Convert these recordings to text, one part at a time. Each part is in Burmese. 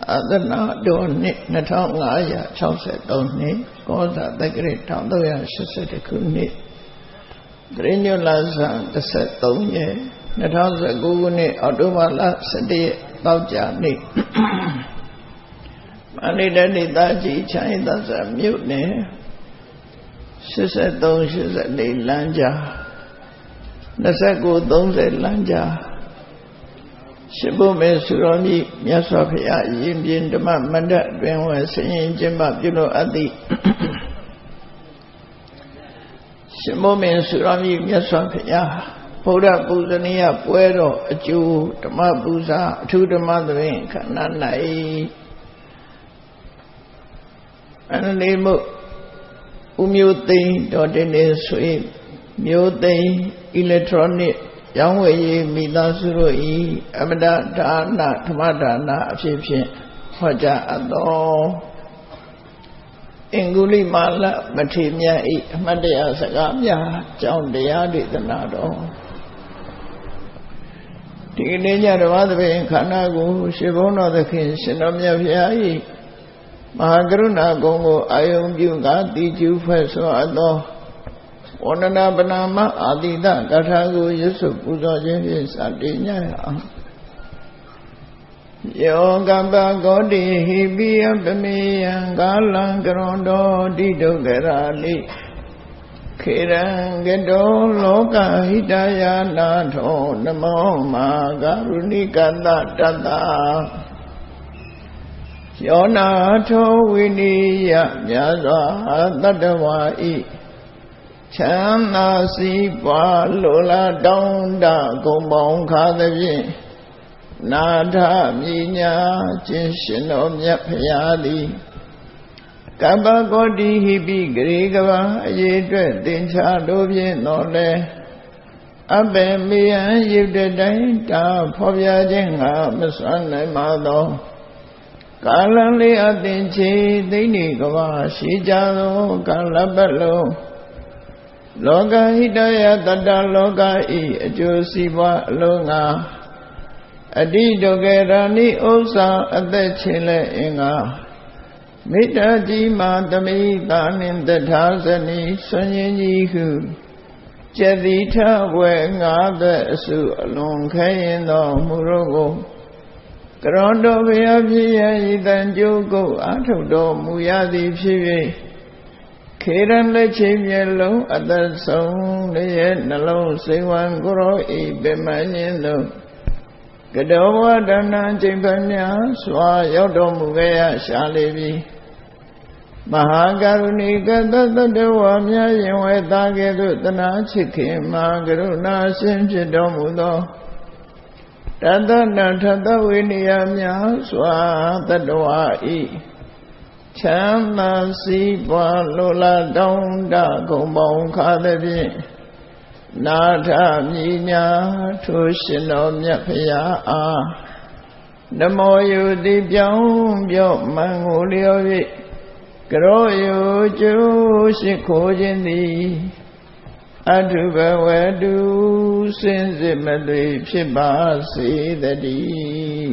သာသနာတော်နှစ်2563နှစ်ကောဇာတက္ကရာ1382ခုနှစ်တရညလဆန်း13ရက်2019ခုနှစ်အောက်တိုဘာလ17ရက်တောက်ကြနေ့မန္တလေးဒေသကြီးချမ်းသာစမြို့နယ်83-84လမ်းကြား29-30လမ်းကြားရှိဖို့မဲ့ဆူတော်မြတ်မြတ်စွာဘုရားယဉ်ပြင်းဓမ္မမန္တအတွင်ဝင်ဆင်ရင်ကျင်းပပြုလို့အပ်သည့်ရှိဖို့မဲ့ဆူတော်မြတ်မြတ်စွာဘုရားဗုဒ္ဓပူဇနီယပွဲတော်အကျိုးဓမ္မပူဇာအထူးဓမ္မသဘင်ခန္ဓာ၌အနလေးမှုဦးမျိုးသိန်းတော်တင်နေဆွေမျိုးသိန်းအီလက်ထရောနစ်ရောင်းဝယ်ရေးမိသားစုတို့ဤအမတဒါနဓမ္မဒါနအဖြစ်ဖြင့်ဟောကြားအပ်သောအင်္ဂုလိမာလမထေရမြတ်ဤအမှတ်တရစကားများကြောင့်တရားဒေသနာတော်ဒီကနေ့ညဓမ္မသဘင်ခန္ဓာကိုရှင်ဘုန်းတော်သခင်ရှင်တော်မြတ်ဘုရားဤမဟာကရုဏာကုံကိုအာယုံပြုကာတိကျူဖွဲ့ဆိုအပ်သောဝန္ဒနာပနာမအာတိတကထာကိုရွတ်ဆိုပူဇော်ခြင်းဖြင့်စတင်ကြရအောင်ယောကပ္ပဂောတိဟိပိယပမေယံကာလံကရွန်တော်တိဒုက္ခရာလိခေရံကတောလောကဟိတယာနာထောနမောမာကရုဏိကတတတ္တယောနာထောဝိနိယမြတ်စွာတတ္တဝါဤချမ်းသာစီးပွားလိုလားတောင်းတဂုံပေါင်းခါသဖြင့်နာထမြညာခြင်းရှင်တော်မြတ်ဖရာသည်ကပ္ပဂောတိဟိပိဂရေကဘာအရေးအတွက်သင်္ချာတို့ဖြင့်တော်လဲအဘယ်မေယံရုပ်တဲ့တိုင်းတာဖော်ပြခြင်းငါမစွမ်းနိုင်ပါသောကာလလေးအသင်ချေသိနေကဘာရှိကြသောကာလပတ်လုံးလောကဟိတယတတ္တလောကဤအကျိုးစီးပွားအလုံးငါအတိဒုက္ခရာနိဥစ္စာအသက်ချင်းလဲအင်္ဂါမေတ္တာကြီးမာသမိတာနှင့်တထာဇနီဆွန်ရင်ကြီးဟုကျက်တိထဝဲငါးသက်အစုအလွန်ခဲရင်သောမူရောကိုကရောတော်ဘုရားဖြစ်ရဤတန်ကြိုးကိုအာထုတ်တော်မူရသည်ဖြစ်၍ခေရန်လက်ချင်းမျက်လုံးအသက်ဆုံးရဲ့နှလုံးစိတ်ဝံကိုရောဤပင်မင်းင်းတို့ကတောဝဒနာချိန်ဖန်များစွာရောက်တော်မူခဲ့ရရှာလေပြီမဟာကရုဏီကတတ္တဝါများရင်ဝဲသားကဲ့သို့တနာချစ်ခင်မှာကရုဏာရှင်ဖြစ်တော်မူသောတတ္တထတဝိနည်းများစွာတတ္တဝါဤချမ်းသာစီးပွားလိုလားတောင်းတဂုံပေါင်းခါသဖြင့်နာထမြညာထိုရှင်တော်မြတ်ဖရာအားနမောယုတိပြောင်းပြော့မှန်ကိုလျော်၍ကရောယုကျိုးရှိခိုးခြင်းသည်အထုဘဝတုစင်စစ်မသွေဖြစ်ပါစေတည်း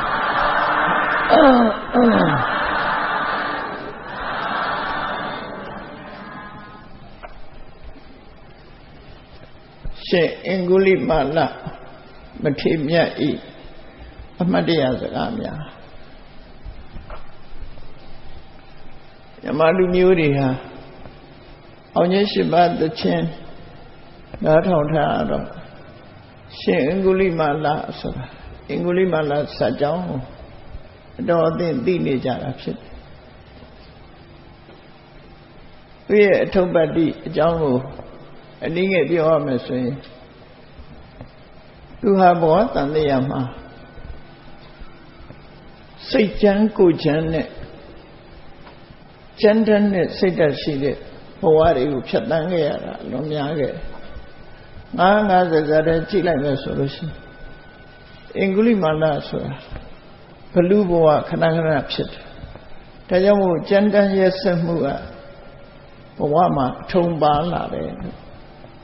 ရှင်အင်္ဂုလိမာလမထေရမြတ်ဤအမှတ်တရစကားများယမလူမျိုးတွေဟာအောင်ကြီးရှိပါသချင်းနားထောင်ထားတော့ရှင်အင်္ဂုလိမာလဆိုတာအင်္ဂုလိမာလစัจကြောင်းအတော်အသင့်သိနေကြတာဖြစ်တယ်သူရဲ့အထုပ္ပတ္တိအကြောင်းကိုအနည်းငယ်ပြောရမယ်ဆိုရင်သူဟာဘောတန်တရားမှာစိတ်ချမ်းကိုယ်ချမ်းနဲ့ချမ်းတဲ့နဲ့စိတ်ဓာတ်ရှိတဲ့ဘဝတွေကိုဖြတ်တန်းခဲ့ရတာလွန်များခဲ့50စကားတည်းကြည့်လိုက်မယ်ဆိုလို့ရှိရင်အင်္ဂုလိမာလဆိုတာဘလူဘဝခဏခဏဖြစ်တယ်ဒါကြောင့်မို့ချမ်းတမ်းရဲ့ဆက်မှုကဘဝမှာထုံပါလာတယ်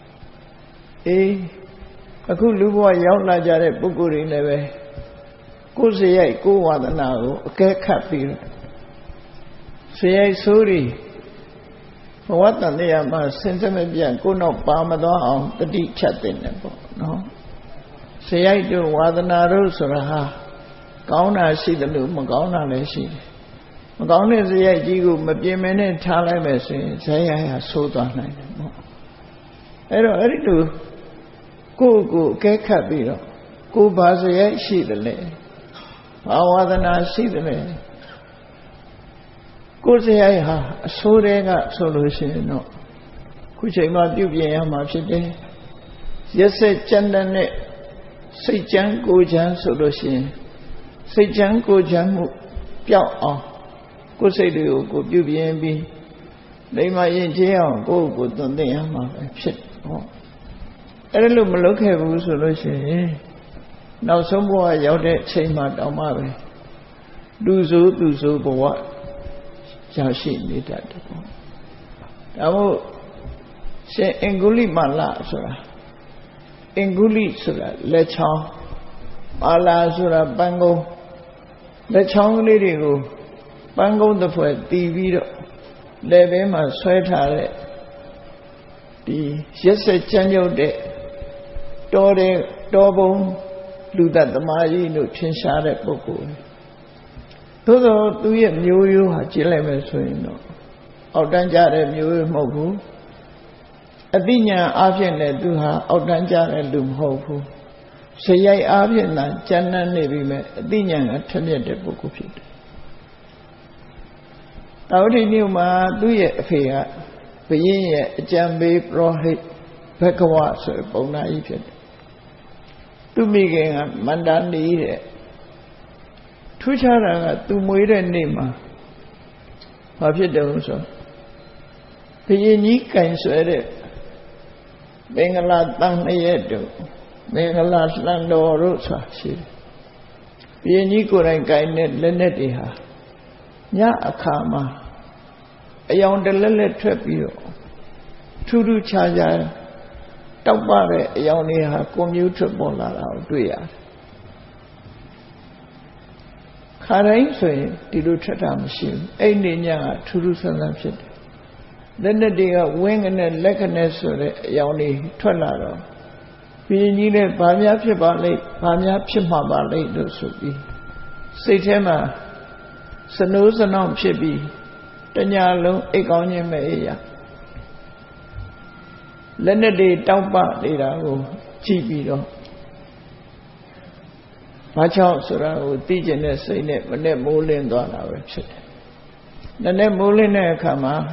အခုလူဘဝရောက်လာကြတဲ့ပုဂ္ဂိုလ်တွေလည်းပဲကိုယ်စရိုက်ကိုယ်ဝါဒနာကိုအကဲခတ်ပြီးတော့စရိုက်ဆိုးတွေဘဝတန်တရားမှာစင်စမပြတ်ကိုယ်တော့ပါမသွားအောင်တတိဖြတ်တင်တယ်ပေါ့နော်စရိုက်တို့ဝါဒနာတို့ဆိုတာဟာကောင်းတာရှိတယ်လို့မကောင်းတာလည်းရှိတယ်မကောင်းတဲ့စရိုက်ကြီးကိုမပြင်းမနဲ့ထားလိုက်မယ်ဆိုရင်ဇယရဆိုးသွားနိုင်တယ်ပေါ့အဲ့တော့အဲ့ဒီလိုကိုယ့်ကိုအကဲခတ်ပြီးတော့ကိုယ်ဘာစရိုက်ရှိတယ်လဲဘာဝါဒနာရှိတယ်လဲကိုယ်စရိုက်ဟာအဆိုးတွေကဆိုလို့ရှိရင်တော့ခုချိန်မှာပြုပြင်ရမှာဖြစ်တယ်ရက်ဆက်ကြမ်းတဲ့စိတ်ချမ်းကိုယ်ချမ်းဆိုလို့ရှိရင်စိတ်ချမ်းကိုယ်ချမ်းမှုပျောက်အောင်ကိုယ်စိတ်တွေကိုကိုပြုပြင်ပြီးလိမ္မာရင်ကျေးအောင်ကိုယ့်ကိုသွန်သင်ရမှာပဲဖြစ်ဟောအဲ့လိုမလုပ်ခဲ့ဘူးဆိုလို့ရှိရင်နောက်ဆုံးဘဝရောက်တဲ့အချိန်မှာတောင်မှပဲသူဆိုဘဝရောက်ရှိနေတတ်တယ်ပေါ့ဒါမို့ရှင်အင်္ဂုလိမာလဆိုတာအင်္ဂုလိဆိုတာလက်ချောင်းမာလာဆိုတာပန်းကုန်းလက်ချောင်းကလေးတွေကိုပန်းကုန်းတစ်ဖွဲ့တီးပြီးတော့လက်ဘဲမှာဆွဲထားတဲ့ဒီရက်ဆက်ကြမ်းကြုတ်တဲ့တော်ပုံလူသက်သမားကြီးလို့ထင်ရှားတဲ့ပုဂ္ဂိုလ်သို့သောသူရဲ့မျိုးရိုးဟာကြည့်လိုက်မယ်ဆိုရင်တော့အောက်တန်းကြတဲ့မျိုးရိုးမဟုတ်ဘူးအသိဉာဏ်အားဖြင့်လည်းသူဟာအောက်တန်းကြတဲ့လူမဟုတ်ဘူးစရိုက်အားဖြင့်သာကျမ်းမ်းနေပြီမဲ့အသိဉာဏ်ကထက်မြက်တဲ့ပုဂ္ဂိုလ်ဖြစ်တယ်တာဝတိမြို့မှာသူ့ရဲ့အဖေကဘုရင်ရဲ့အကြံပေးပရောဟိတ်ဘဂဝါဆိုတဲ့ပုံနာကြီးဖြစ်တယ်သူမိခင်ကမန္တနီတဲ့ထူးခြားတာကသူမွေးတဲ့နေ့မှာဘာဖြစ်တယ်လို့ဆိုဘုရင်ကြီးကင်ဆွဲတဲ့မင်္ဂလာတန်နှစ်ရက်တို့မင်္ဂလာလှန်တော်တို့ဆိုတာရှိတယ်ဘုရင်ကြီးကိုယ်တိုင်ကင်တဲ့လက်နဲ့တွေဟာညအခါမှာအယောင်တလက်လက်ထွက်ပြီးတော့ထူးထူးခြားခြားတောက်ပတဲ့အယောင်တွေဟာကိုမျိုးထွက်ပေါ်လာတာကိုတွေ့ရတယ်ခါတိုင်းဆိုရင်ဒီလိုထွက်တာမရှိဘူးအဲ့ဒီညကထူးထူးဆန်းဆန်းဖြစ်တယ်လက်နဲ့တွေကဝင်းကနေလက်ကနေဆိုတဲ့အယောင်တွေထွက်လာတော့ဘုရင်ကြီးလည်းဘာများဖြစ်ပါလိမ့်ဘာများဖြစ်မှာပါလိမ့်လို့ဆိုပြီးစိတ်ထဲမှာစနိုးစနောင့်ဖြစ်ပြီးတညလုံးအိတ်ကောင်းခြင်းမအေးရလက်နဲ့တွေတောက်ပနေတာကိုကြည့်ပြီးတော့ဘာကြောင့်ဆိုတာကိုသိကျင်တဲ့စိတ်နဲ့မနဲ့မိုးလင်းသွားတာပဲဖြစ်တယ်။နဲ့မိုးလင်းတဲ့အခါမှာ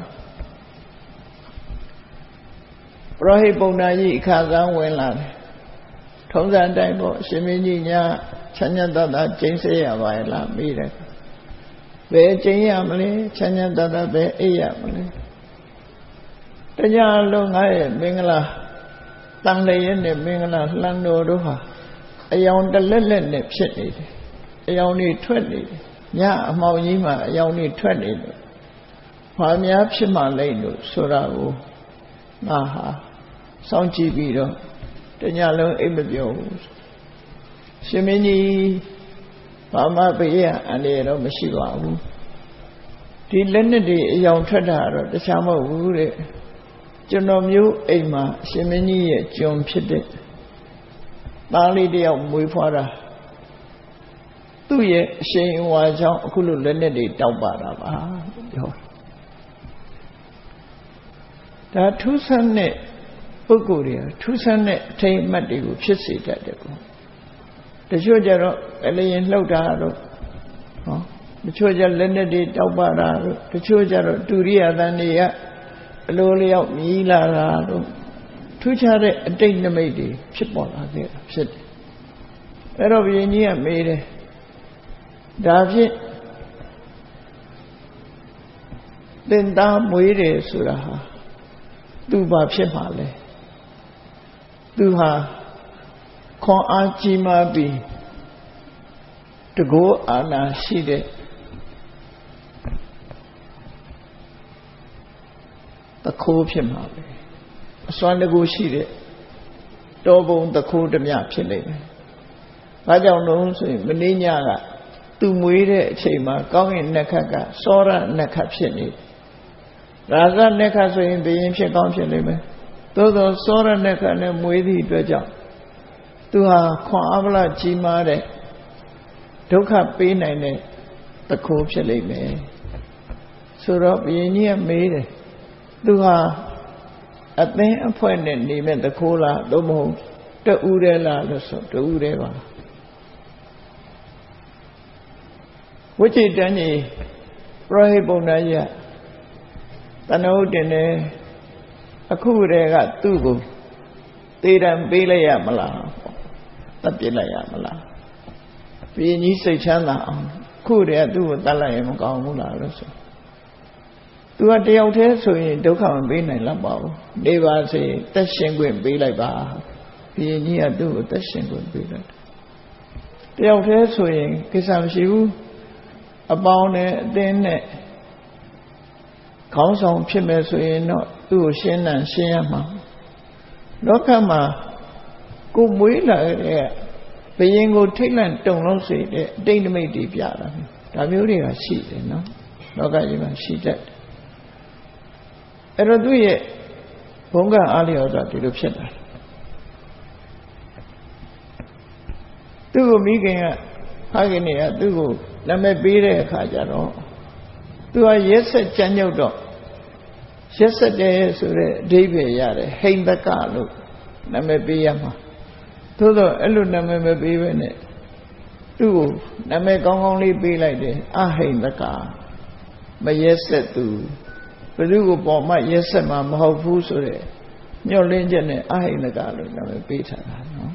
ပရောဟိတ်ပုံနာကြီးအခါကန်းဝင်လာတယ်။ထုံးစံတိုင်းပေါ့အရှင်မင်းကြီးညာချမ်းချမ်းသာသာကျင့်စေရပါရဲ့လားမေးတယ်။ဘယ်ကျင့်ရမလဲချမ်းချမ်းသာသာပဲအိပ်ရမလဲ။တရားလုံးငါရဲ့မင်္ဂလာတန်လျက်နဲ့မင်္ဂလာလှန်တော်တို့ဟာအယောင်တလက်လက်နဲ့ဖြစ်နေတယ်အယောင်တွေထွက်နေတယ်ညအမှောင်ကြီးမှာအယောင်တွေထွက်နေတယ်ဘာများဖြစ်မှလိမ့်လို့ဆိုတာကိုငါဟာစောင့်ကြည့်ပြီးတော့တညလုံးအိပ်မပြောဘူးရှင်မင်းကြီးဘာမှဘေးရအန္တရာယ်တော့မရှိပါဘူးဒီလက်နဲ့တွေအယောင်ထွက်တာတော့တခြားမဟုတ်ဘူးတဲ့ကျွန်တော်မျိုးအိမ်မှာရှင်မင်းကြီးရဲ့ကျွန်ဖြစ်တဲ့သားလေးတယောက်မွေးဖွားတာသူ့ရဲ့အရှိန်အဝါကြောင့်အခုလိုလက်နဲ့တွေတောက်ပါတာပါပြောဒါထူးဆန်းတဲ့ပုဂ္ဂိုလ်တွေထူးဆန်းတဲ့အထိမ်းအမှတ်တွေကိုဖြစ်စေတတ်တယ်ပေါ့တချို့ကြတော့အလျင်လှုပ်တာတော့ဟောတချို့ကြလက်နဲ့တွေတောက်ပါတာတော့တချို့ကြတော့တူရိယသန်တွေကအလိုလျောက်မြည်လာတာတော့ထူးခြားတဲ့အတိတ်နမိတ်တွေဖြစ်ပေါ်လာခဲ့တာဖြစ်တယ်အဲ့တော့ဘုရင်ကြီးကမေးတယ်ဒါဖြင့်သင်သားမွေးတယ်ဆိုတာဟာသူဘာဖြစ်မှာလဲသူဟာခွန်အားကြီးမားပြီးတကောအာနာရှိတဲ့တခိုးဖြစ်မှာပဲအစွမ်းတကူရှိတဲ့တောဘုံတခိုးဓမြဖြစ်လိမ့်မယ်။ဘာဘာကြောင့်လို့ဆိုရင်မင်းညကသူမွေးတဲ့အချိန်မှာကောင်းကင်နက္ခတ်ကစောရနက္ခတ်ဖြစ်နေရာဇနက္ခတ်ဆိုရင်ဘယင်ဖြစ်ကောင်းဖြစ်လိမ့်မယ်သို့သောစောရနက္ခတ်နဲ့မွေးသည့်အတွက်ကြောင့်သူဟာခွန်အားဗလာကြီးမားတဲ့ဒုက္ခပေးနိုင်တဲ့တခိုးဖြစ်လိမ့်မယ်ဆိုတော့ဘုရင်ကြီးကမေးတယ်သူဟာအသင်းအဖွဲ့နဲ့နေမဲ့တခိုးလားသို့မဟုတ်တူးတယ်လားလို့ဆိုတူးတယ်ပါဝိจิတန်ကြီးပရောဟိတ်ပုံနာကြီးကတဏှုတင်နေအခုတည်းကသူ့ကိုသေတံပေးလိုက်ရမလားတတ်ပြစ်လိုက်ရမလားဘုရင်ကြီးစိတ်ချမ်းသာအောင်ခုတည်းကသူ့ကိုတတ်လိုက်ရင်မကောင်းဘူးလားလို့ဆိုသူကတယောက်တည်းဆိုရင်ဒုက္ခမပေးနိုင်တော့ပါဘူးနေပါစေတက်ရှင်ခွင့်ပေးလိုက်ပါဘုရင်ကြီးကသူ့ကိုတက်ရှင်ခွင့်ပေးလိုက်တယောက်တည်းဆိုရင်ကိစ္စမရှိဘူးအပေါင်းနဲ့အသင်းနဲ့ခေါင်းဆောင်ဖြစ်မယ်ဆိုရင်တော့သူ့ကိုရှင်းနိုင်ရှင်းရမှာလောကမှာကိုမွေးလာတဲ့ဘယင်ကိုထိတ်လန့်တုန်လို့စေတဲ့အတိတ်နမိတ်တွေပြတာဒါမျိုးတွေကရှိတယ်နော်လောကကြီးမှာရှိတတ်တယ်အဲ့တော့သူ့ရဲ့ဘုံကအားလျော်စွာဒီလိုဖြစ်တာသူ့ကိုမိခင်ကဖခင်တွေကသူ့ကိုနာမည်ပေးတဲ့အခါကျတော့သူကရက်ဆက်ကြမ်းကြုတ်တော့ရက်ဆက်တယ်ဆိုတဲ့အဓိပ္ပာယ်ရတယ်ဟိန္ဒကလို့နာမည်ပေးရမှာသို့တော့အဲ့လိုနာမည်မပေးဘဲနဲ့သူ့ကိုနာမည်ကောင်းကောင်းလေးပေးလိုက်တယ်အဟိန္ဒကမရက်ဆက်သူဘယ်သူကိုပေါ်မှရက်ဆက်မှာမဟုတ်ဘူးဆိုတဲ့ညှော့လင်းချက်နဲ့အဟိန္ဒကလို့နာမည်ပေးထားတာနော်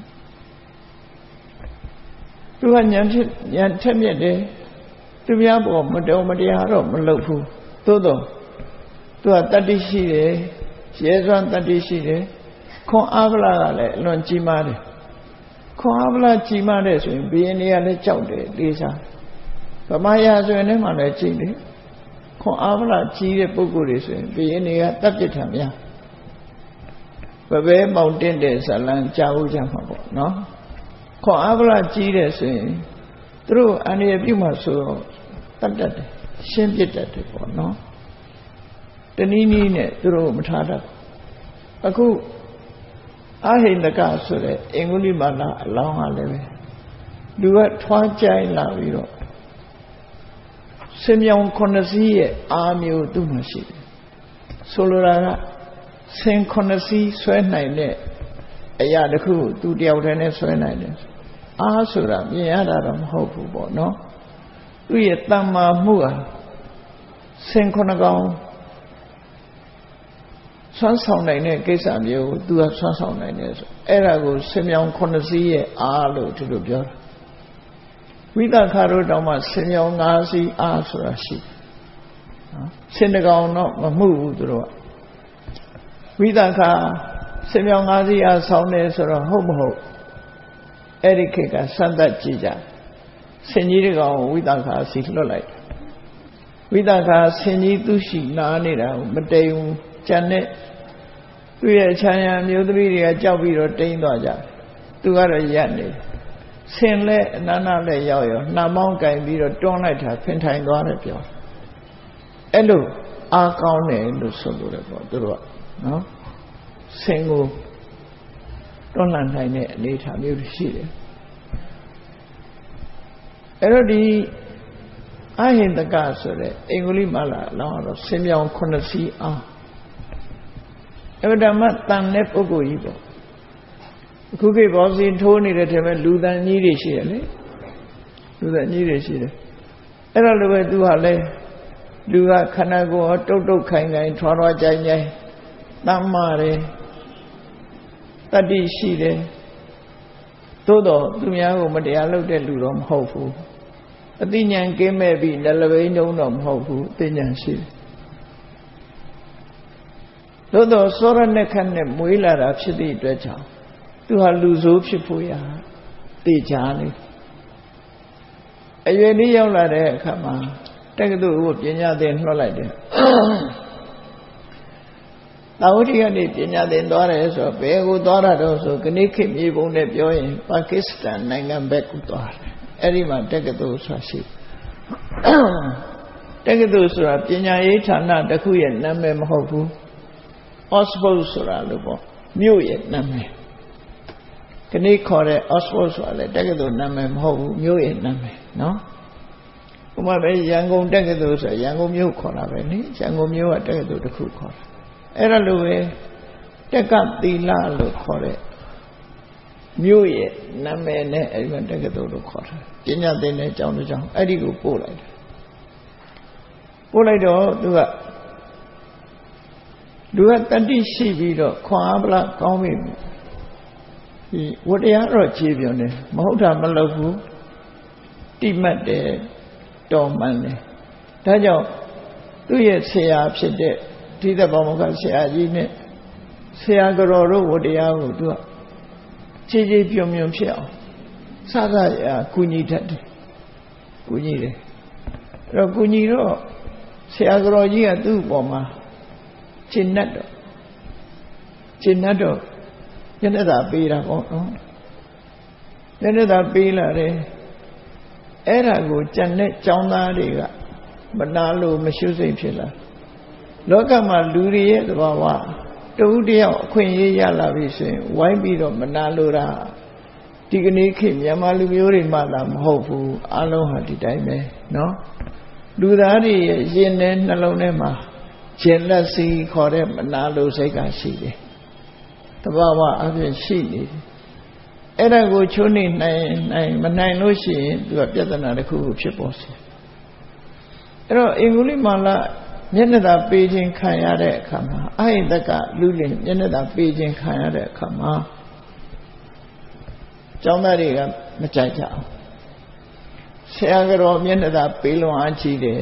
သူကဉာဏ်ထက်မြက်တယ်သူများပေါ်မတော်မတရားတော့မလုပ်ဘူးသို့တော့သူကတတ္တိရှိတယ်ရဲစွမ်းတတ္တိရှိတယ်ခွန်အားဗလာကလည်းအလွန်ကြီးမားတယ်ခွန်အားဗလာကြီးမားတယ်ဆိုရင်ဘုရင်တွေကလည်းကြောက်တယ်လေးစားဗမာရာဆိုရင်လည်းမှလည်းကြည့်တယ်ခွန်အားဗလာကြီးတဲ့ပုဂ္ဂိုလ်တွေဆိုရင်ဘုရင်တွေကတပ်ပစ်ထံများဘယ်ပဲမောင်တင်တဲ့ဇလံကြားဦးကြမှာပေါ့နော်ခွန်အားဗလာကြီးတယ်ဆိုရင်သူတို့အန္တရာယ်ပြုမှဆိုတော့တတ်တတ်တယ်ရှင်းပြတတ်တယ်ပေါ့နော်တနည်းနည်းနဲ့သူတို့မထားတတ်အခုအဟိန္ဒကဆိုတဲ့အင်္ဂုလိမာလာအလောင်းကလည်းပဲလူကထွားကြိုင်းလာပြီးတော့စင်မြောင်9စီးရဲ့အာမျိုးသူ့မှာရှိတယ်ဆိုလိုတာကစင်9စီးဆွဲနိုင်တဲ့အရာတစ်ခုသူတယောက်တည်းနဲ့ဆွဲနိုင်တယ်အားဆိုတာမြင်ရတာတော့မဟုတ်ဘူးပေါ့နော်သူ့ရဲ့တမ္မာမှုဟာစင်9ကောင်ဆွမ်းဆောင်နိုင်တဲ့ကိစ္စမျိုးကိုသူကဆွမ်းဆောင်နိုင်တယ်ဆိုအဲ့ဒါကိုစင်မြောင်9စီးရဲ့အားလို့သူတို့ပြောတာဝိသခါတို့တောင်မှစင်မြောင်5စီးအားဆိုတာရှိနော်စင်တကောင်တော့မမှုဘူးသူတို့ကဝိသခါစင်မြောင်5စီးအားဆောင်းတယ်ဆိုတော့ဟုတ်မဟုတ်အဲ့ဒီခေတ်ကစမ်းသပ်ကြည့်ကြဆင်ကြီးတကောင်ဝိသခါစီလွတ်လိုက်ဝိသခါဆင်ကြီးသူရှိနားနေတာကိုမတိမ်ဘူးကြံတဲ့သူ့ရဲ့ခြံရံမျိုးသမီးတွေကကြောက်ပြီးတော့တိမ်သွားကြသူကတော့ရက်နေဆင်လဲအနန္နာလဲရောက်ရောနှာမောင်းကင်ပြီးတော့တွန်းလိုက်တာဖင်ထိုင်သွားတယ်ပြောအဲ့လိုအားကောင်းတယ်လို့ဆိုလို့ရတယ်ပေါ့သူတို့ကနော်ဆင်ကိုတွန်းလှန်နိုင်တဲ့အနေအထားမျိုးရှိတယ်အဲ့တော့ဒီအဟိန္ဒကဆိုတဲ့အင်္ဂုလိမာလာအလောင်းတော့ဆင်မြောင်9စီးအားအဲ့ဒါမှတန်တဲ့ပုဂ္ဂိုလ်ကြီးပေါ့အခုခေတ်ဘောစီထိုးနေတဲ့ထဲမှာလူတန်ကြီးတွေရှိရလေလူတန်ကြီးတွေရှိတယ်အဲ့တော့လည်းပဲသူဟာလဲလူကခန္ဓာကိုယ်တုတ်တုတ်ခိုင်ခိုင်ထွားထွားကြိုင်ကြိုင်တမ်းမာတယ်တတ္တိရှိတယ်သို့တော့သူများကိုမတရားလုပ်တဲ့လူတော့မဟုတ်ဘူးအသိဉာဏ်ကင်းမဲ့ပြီးလက်လဘိန်းတုံးတော့မဟုတ်ဘူးသိဉာဏ်ရှိတယ်သို့တော့စောရဏခတ်နဲ့မွေးလာတာဖြစ်သည့်အတွက်ကြောင့်သူဟာလူဆိုးဖြစ်ဖို့ရသိကြလေအရွယ်လေးရောက်လာတဲ့အခါမှာတက္ကသိုလ်ကိုပညာသင်လွှတ်လိုက်တယ်တာဝတိကနေပညာသင်သွားတယ်ဆိုတော့ဘယ်ကိုသွားတာတော့ဆိုခဏခေတ်မြေပုံနဲ့ပြောရင်ပါကစ္စတန်နိုင်ငံဘက်ကိုသွားတယ်အဲ့ဒီမှာတက္ကသိုလ်ဆိုတာရှိတက္ကသိုလ်ဆိုတာပညာရေးဌာနတစ်ခုရဲ့နာမည်မဟုတ်ဘူး Oxford ဆိုတာလို့ပေါ့မြို့ရဲ့နာမည်ခဏခေါ်တဲ့ Oxford ဆိုတာလေတက္ကသိုလ်နာမည်မဟုတ်ဘူးမြို့ရဲ့နာမည်နော်ဥပမာပဲရန်ကုန်တက္ကသိုလ်ဆိုရန်ကုန်မြို့ခေါ်တာပဲနိရန်ကုန်မြို့ကတက္ကသိုလ်တစ်ခုခေါ်တာအဲ့ဒါလိုပဲတက္ကသီလလို့ခေါ်တဲ့မြို့ရဲ့နာမည်နဲ့အဲ့ဒီမှာတက္ကသိုလ်လို့ခေါ်တာပညာသင်တဲ့ကျောင်းတစ်ကျောင်းအဲ့ဒီကိုပို့လိုက်တယ်ပို့လိုက်တော့သူကတတိရှိပြီးတော့ခွန်အားဗလားကောင်းပြီဒီဝတ္တရားတော့ခြေပြောနေမဟုတ်တာမလုပ်ဘူးတိမှတ်တယ်တော်မှန်တယ်ဒါကြောင့်သူ့ရဲ့ဆရာဖြစ်တဲ့ဒီသက်ဘောမကဆရာကြီးနဲ့ဆရာကတော်တို့ဝတ္တရားကိုသူကခြေခြေပြုံပြုံဖြစ်အောင်စသရကုညီတတ်တယ်ကုညီတယ်အဲ့တော့ကုညီတော့ဆရာကတော်ကြီးကသူ့အပေါ်မှာရှင်းတ်တော့ညနေသာပေးတာပေါ့နော်ညနေသာပေးလာတယ်အဲ့ဒါကိုကြံတဲ့ចောင်းသားတွေကမနာလို့မရှုစိတ်ဖြစ်လာလောကမှာလူတွေရဲ့သဘာဝတဦးတယောက်အခွင့်အရေးရလာပြီဆိုရင်ဝိုင်းပြီးတော့မနာလို့တာဒီကနေ့ခေတ်မြန်မာလူမျိုးတွေမှသာမဟုတ်ဘူးအလုံးဟာဒီတိုင်းပဲနော်လူသားတွေရဲ့ရင်ထဲနှလုံးထဲမှာကျင်လက်စီခေါ်တဲ့မနာလိုစိတ်ကရှိတယ်တဘာဝအပြင်ရှိနေတယ်အဲ့ဒါကိုချိုးနေနိုင်မနိုင်လို့ရှိရင်သူကပြဿနာတစ်ခုခုဖြစ်ပေါ်စေအဲ့တော့အင်္ဂုလိမာလမျက်နှာသာပေးခြင်းခံရတဲ့အခါမှာအဟိတကလူလင်မျက်နှာသာပေးခြင်းခံရတဲ့အခါမှာကျောင်းသားတွေကမကြိုက်ကြအောင်ဆရာကတော်မျက်နှာသာပေးလွန်အားကြီးတယ်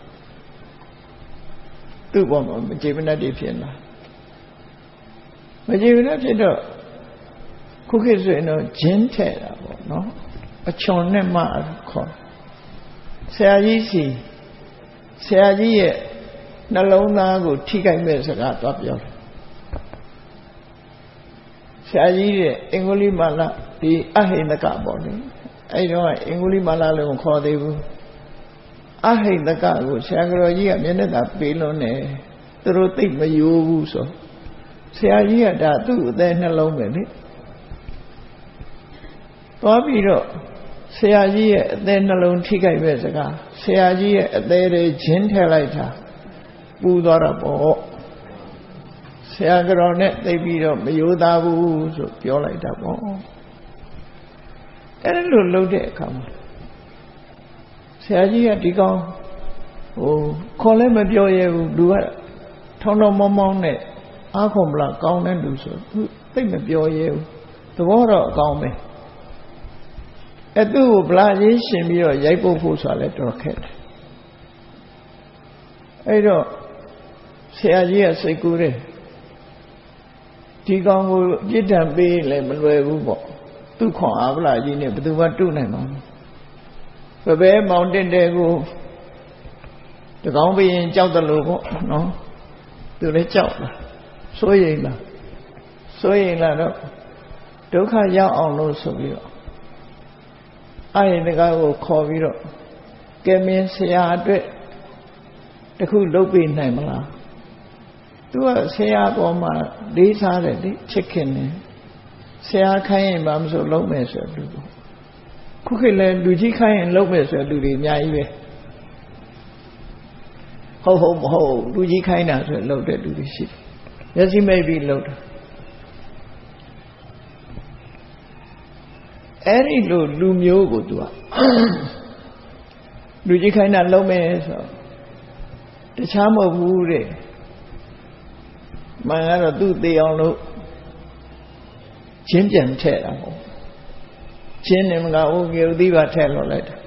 သူ့ဘောမှာမကြေမနတ်တွေဖြစ်လာမကြေမနတ်ဖြစ်တော့ခုခေတ်ဆိုရင်တော့ဂျင်းထဲတာပေါ့နော်အချွန်နဲ့မှခေါ်ဆရာကြီးရဲ့နှလုံးသားကိုထိခိုက်မဲ့စကားသွားပြောတယ်ဆရာကြီးရဲ့အင်္ဂုလိမာလဒီအဟိန္ဒကပေါ့လေအဲ့တော့အင်္ဂုလိမာလလည်းမခေါ်သေးဘူးအဟိန္ဒကကိုဆရာကတော်ကြီးကမျက်နှာသာပေးလွန်းတယ်သူတို့သိမယိုးဘူးဆိုဆရာကြီးကဒါသူ့အသက်နှလုံးပဲလေသွားပြီးတော့ဆရာကြီးရဲ့အသက်နှလုံးထိခိုက်ပဲစကားဆရာကြီးရဲ့အသက်တွေဂျင်းထဲလိုက်တာပူသွားတော့ပေါ့ဆရာကတော်နဲ့သိပြီးတော့မယိုးသားဘူးဆိုပြောလိုက်တာပေါ့အဲ့လိုလုပ်တဲ့အခါမှာဆရာကြီးကဒီကောင်ခေါ်လည်းမပြောရဘူးလူကထောင်းထောင်းမောင်းမောင်းနဲ့အားခုံမလားကောင်းတဲ့လူဆိုသူသိမပြောရဘူးသဘောတော့အကောင်းပဲအဲ့သူ့ကိုဗလာရေးရှင်ပြီးတော့ရိုက်ပုတ်ဖို့ဆိုတာလည်းတော်ခက်တယ်အဲ့တော့ဆရာကြီးကစိတ်ကူးတယ်ဒီကောင်ကိုပြစ်ဒဏ်ပေးလည်းမလွယ်ဘူးပေါ့သူ့ခွန်အားဗလာကြီးနဲ့ဘယ်သူမှတုနိုင်မှာမဘယ်မောင်တင်တဲ့ကိုတကောင်ဘရင်ကြောက်တယ်လို့ပေါ့နော်သူလည်းကြောက်လားစိုးရိမ်လားတော့ဒုက္ခရောက်အောင်လို့ဆိုပြီးတော့အရင်တကားကိုခေါ်ပြီးတော့ကဲမင်းဆရာအတွက်တခုလုပ်ပေးနိုင်မလားသူကဆရာပေါ်မှာလေးစားတယ်လေချစ်ခင်တယ်ဆရာခိုင်းရင်ဘာမဆိုလုပ်မယ်ဆိုလူပေါ့ခုခေတ်လဲလူကြီးခိုင်းရင်လုပ်မယ်ဆိုလူတွေအများကြီးပဲဟုတ်မဟုတ်လူကြီးခိုင်းတာဆိုလုပ်တဲ့လူတွေရှိတယ်မျက်စိမိတ်ပြီးလုပ်တာအဲ့ဒီလိုလူမျိုးကိုသူကလူကြီးခိုင်းတာလုပ်မယ်ဆိုတခြားမဟုတ်ဘူးတဲ့မှန်ကတော့သူ့သေးအောင်လို့ချင်းပြန်ထည့်တာပေါ့ချင်းနေမကဥကေဥသိပါထည့်လို့လိုက်တာ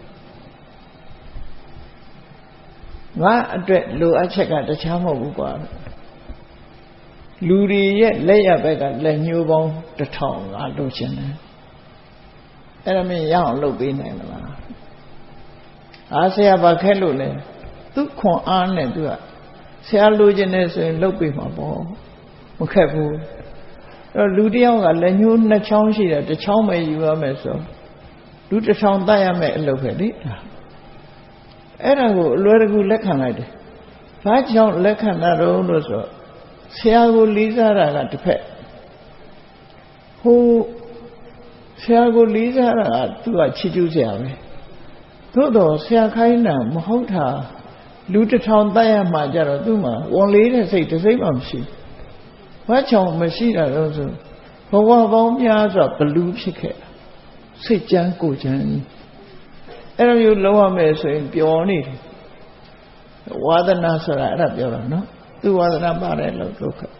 ငါအတွက်လိုအပ်ချက်ကတခြားမဟုတ်ဘူးကွာလူတွေရဲ့လက်ရဘက်ကလက်ညှိုးပေါင်း1000ငါလိုချင်တယ်အဲ့ဒါမင်းရအောင်လုပ်ပေးနိုင်မလားအားဆရာဘာခက်လို့လဲသူခွန်အားနဲ့သူကဆရာလိုချင်နေဆိုရင်လုပ်ပေးမှာပေါ့မခက်ဘူးအဲ့လူတယောက်ကလက်ညှိုးနှစ်ချောင်းရှိတယ်တစ်ချောင်းပဲယူရမယ်ဆိုလူတစ်ထောင်တတ်ရမယ်အလုပ်ပဲလေအဲ့ဒါကိုအလွယ်တကူလက်ခံလိုက်တယ်ဘာကြောင့်လက်ခံတာတော့လို့ဆိုဆရာကိုလေးစားတာကတစ်ဖက်ဟိုဆရာကိုလေးစားတာကသူကချစ်ကျူးဆရာပဲသို့တော်ဆရာခိုင်းတာမဟုတ်တာလူတစ်ထောင်တတ်ရမှကြတော့သူ့မှာဝန်လေးတဲ့စိတ်တစ်စိတ်မှမရှိဘာကြောင့်မရှိတာတော့ဆိုဘဝပေါင်းများစွာဘလူးဖြစ်ခဲ့တာစိတ်ကြမ်းကိုကြမ်းကြီးအဲ့လိုမျိုးလုံးဝမယ်ဆိုရင်ပျော်နေတယ်ဝါဒနာဆိုတာအဲ့ဒါပြောတာနော်သူဝါဒနာပါတယ်လို့လုပ်ခဲ့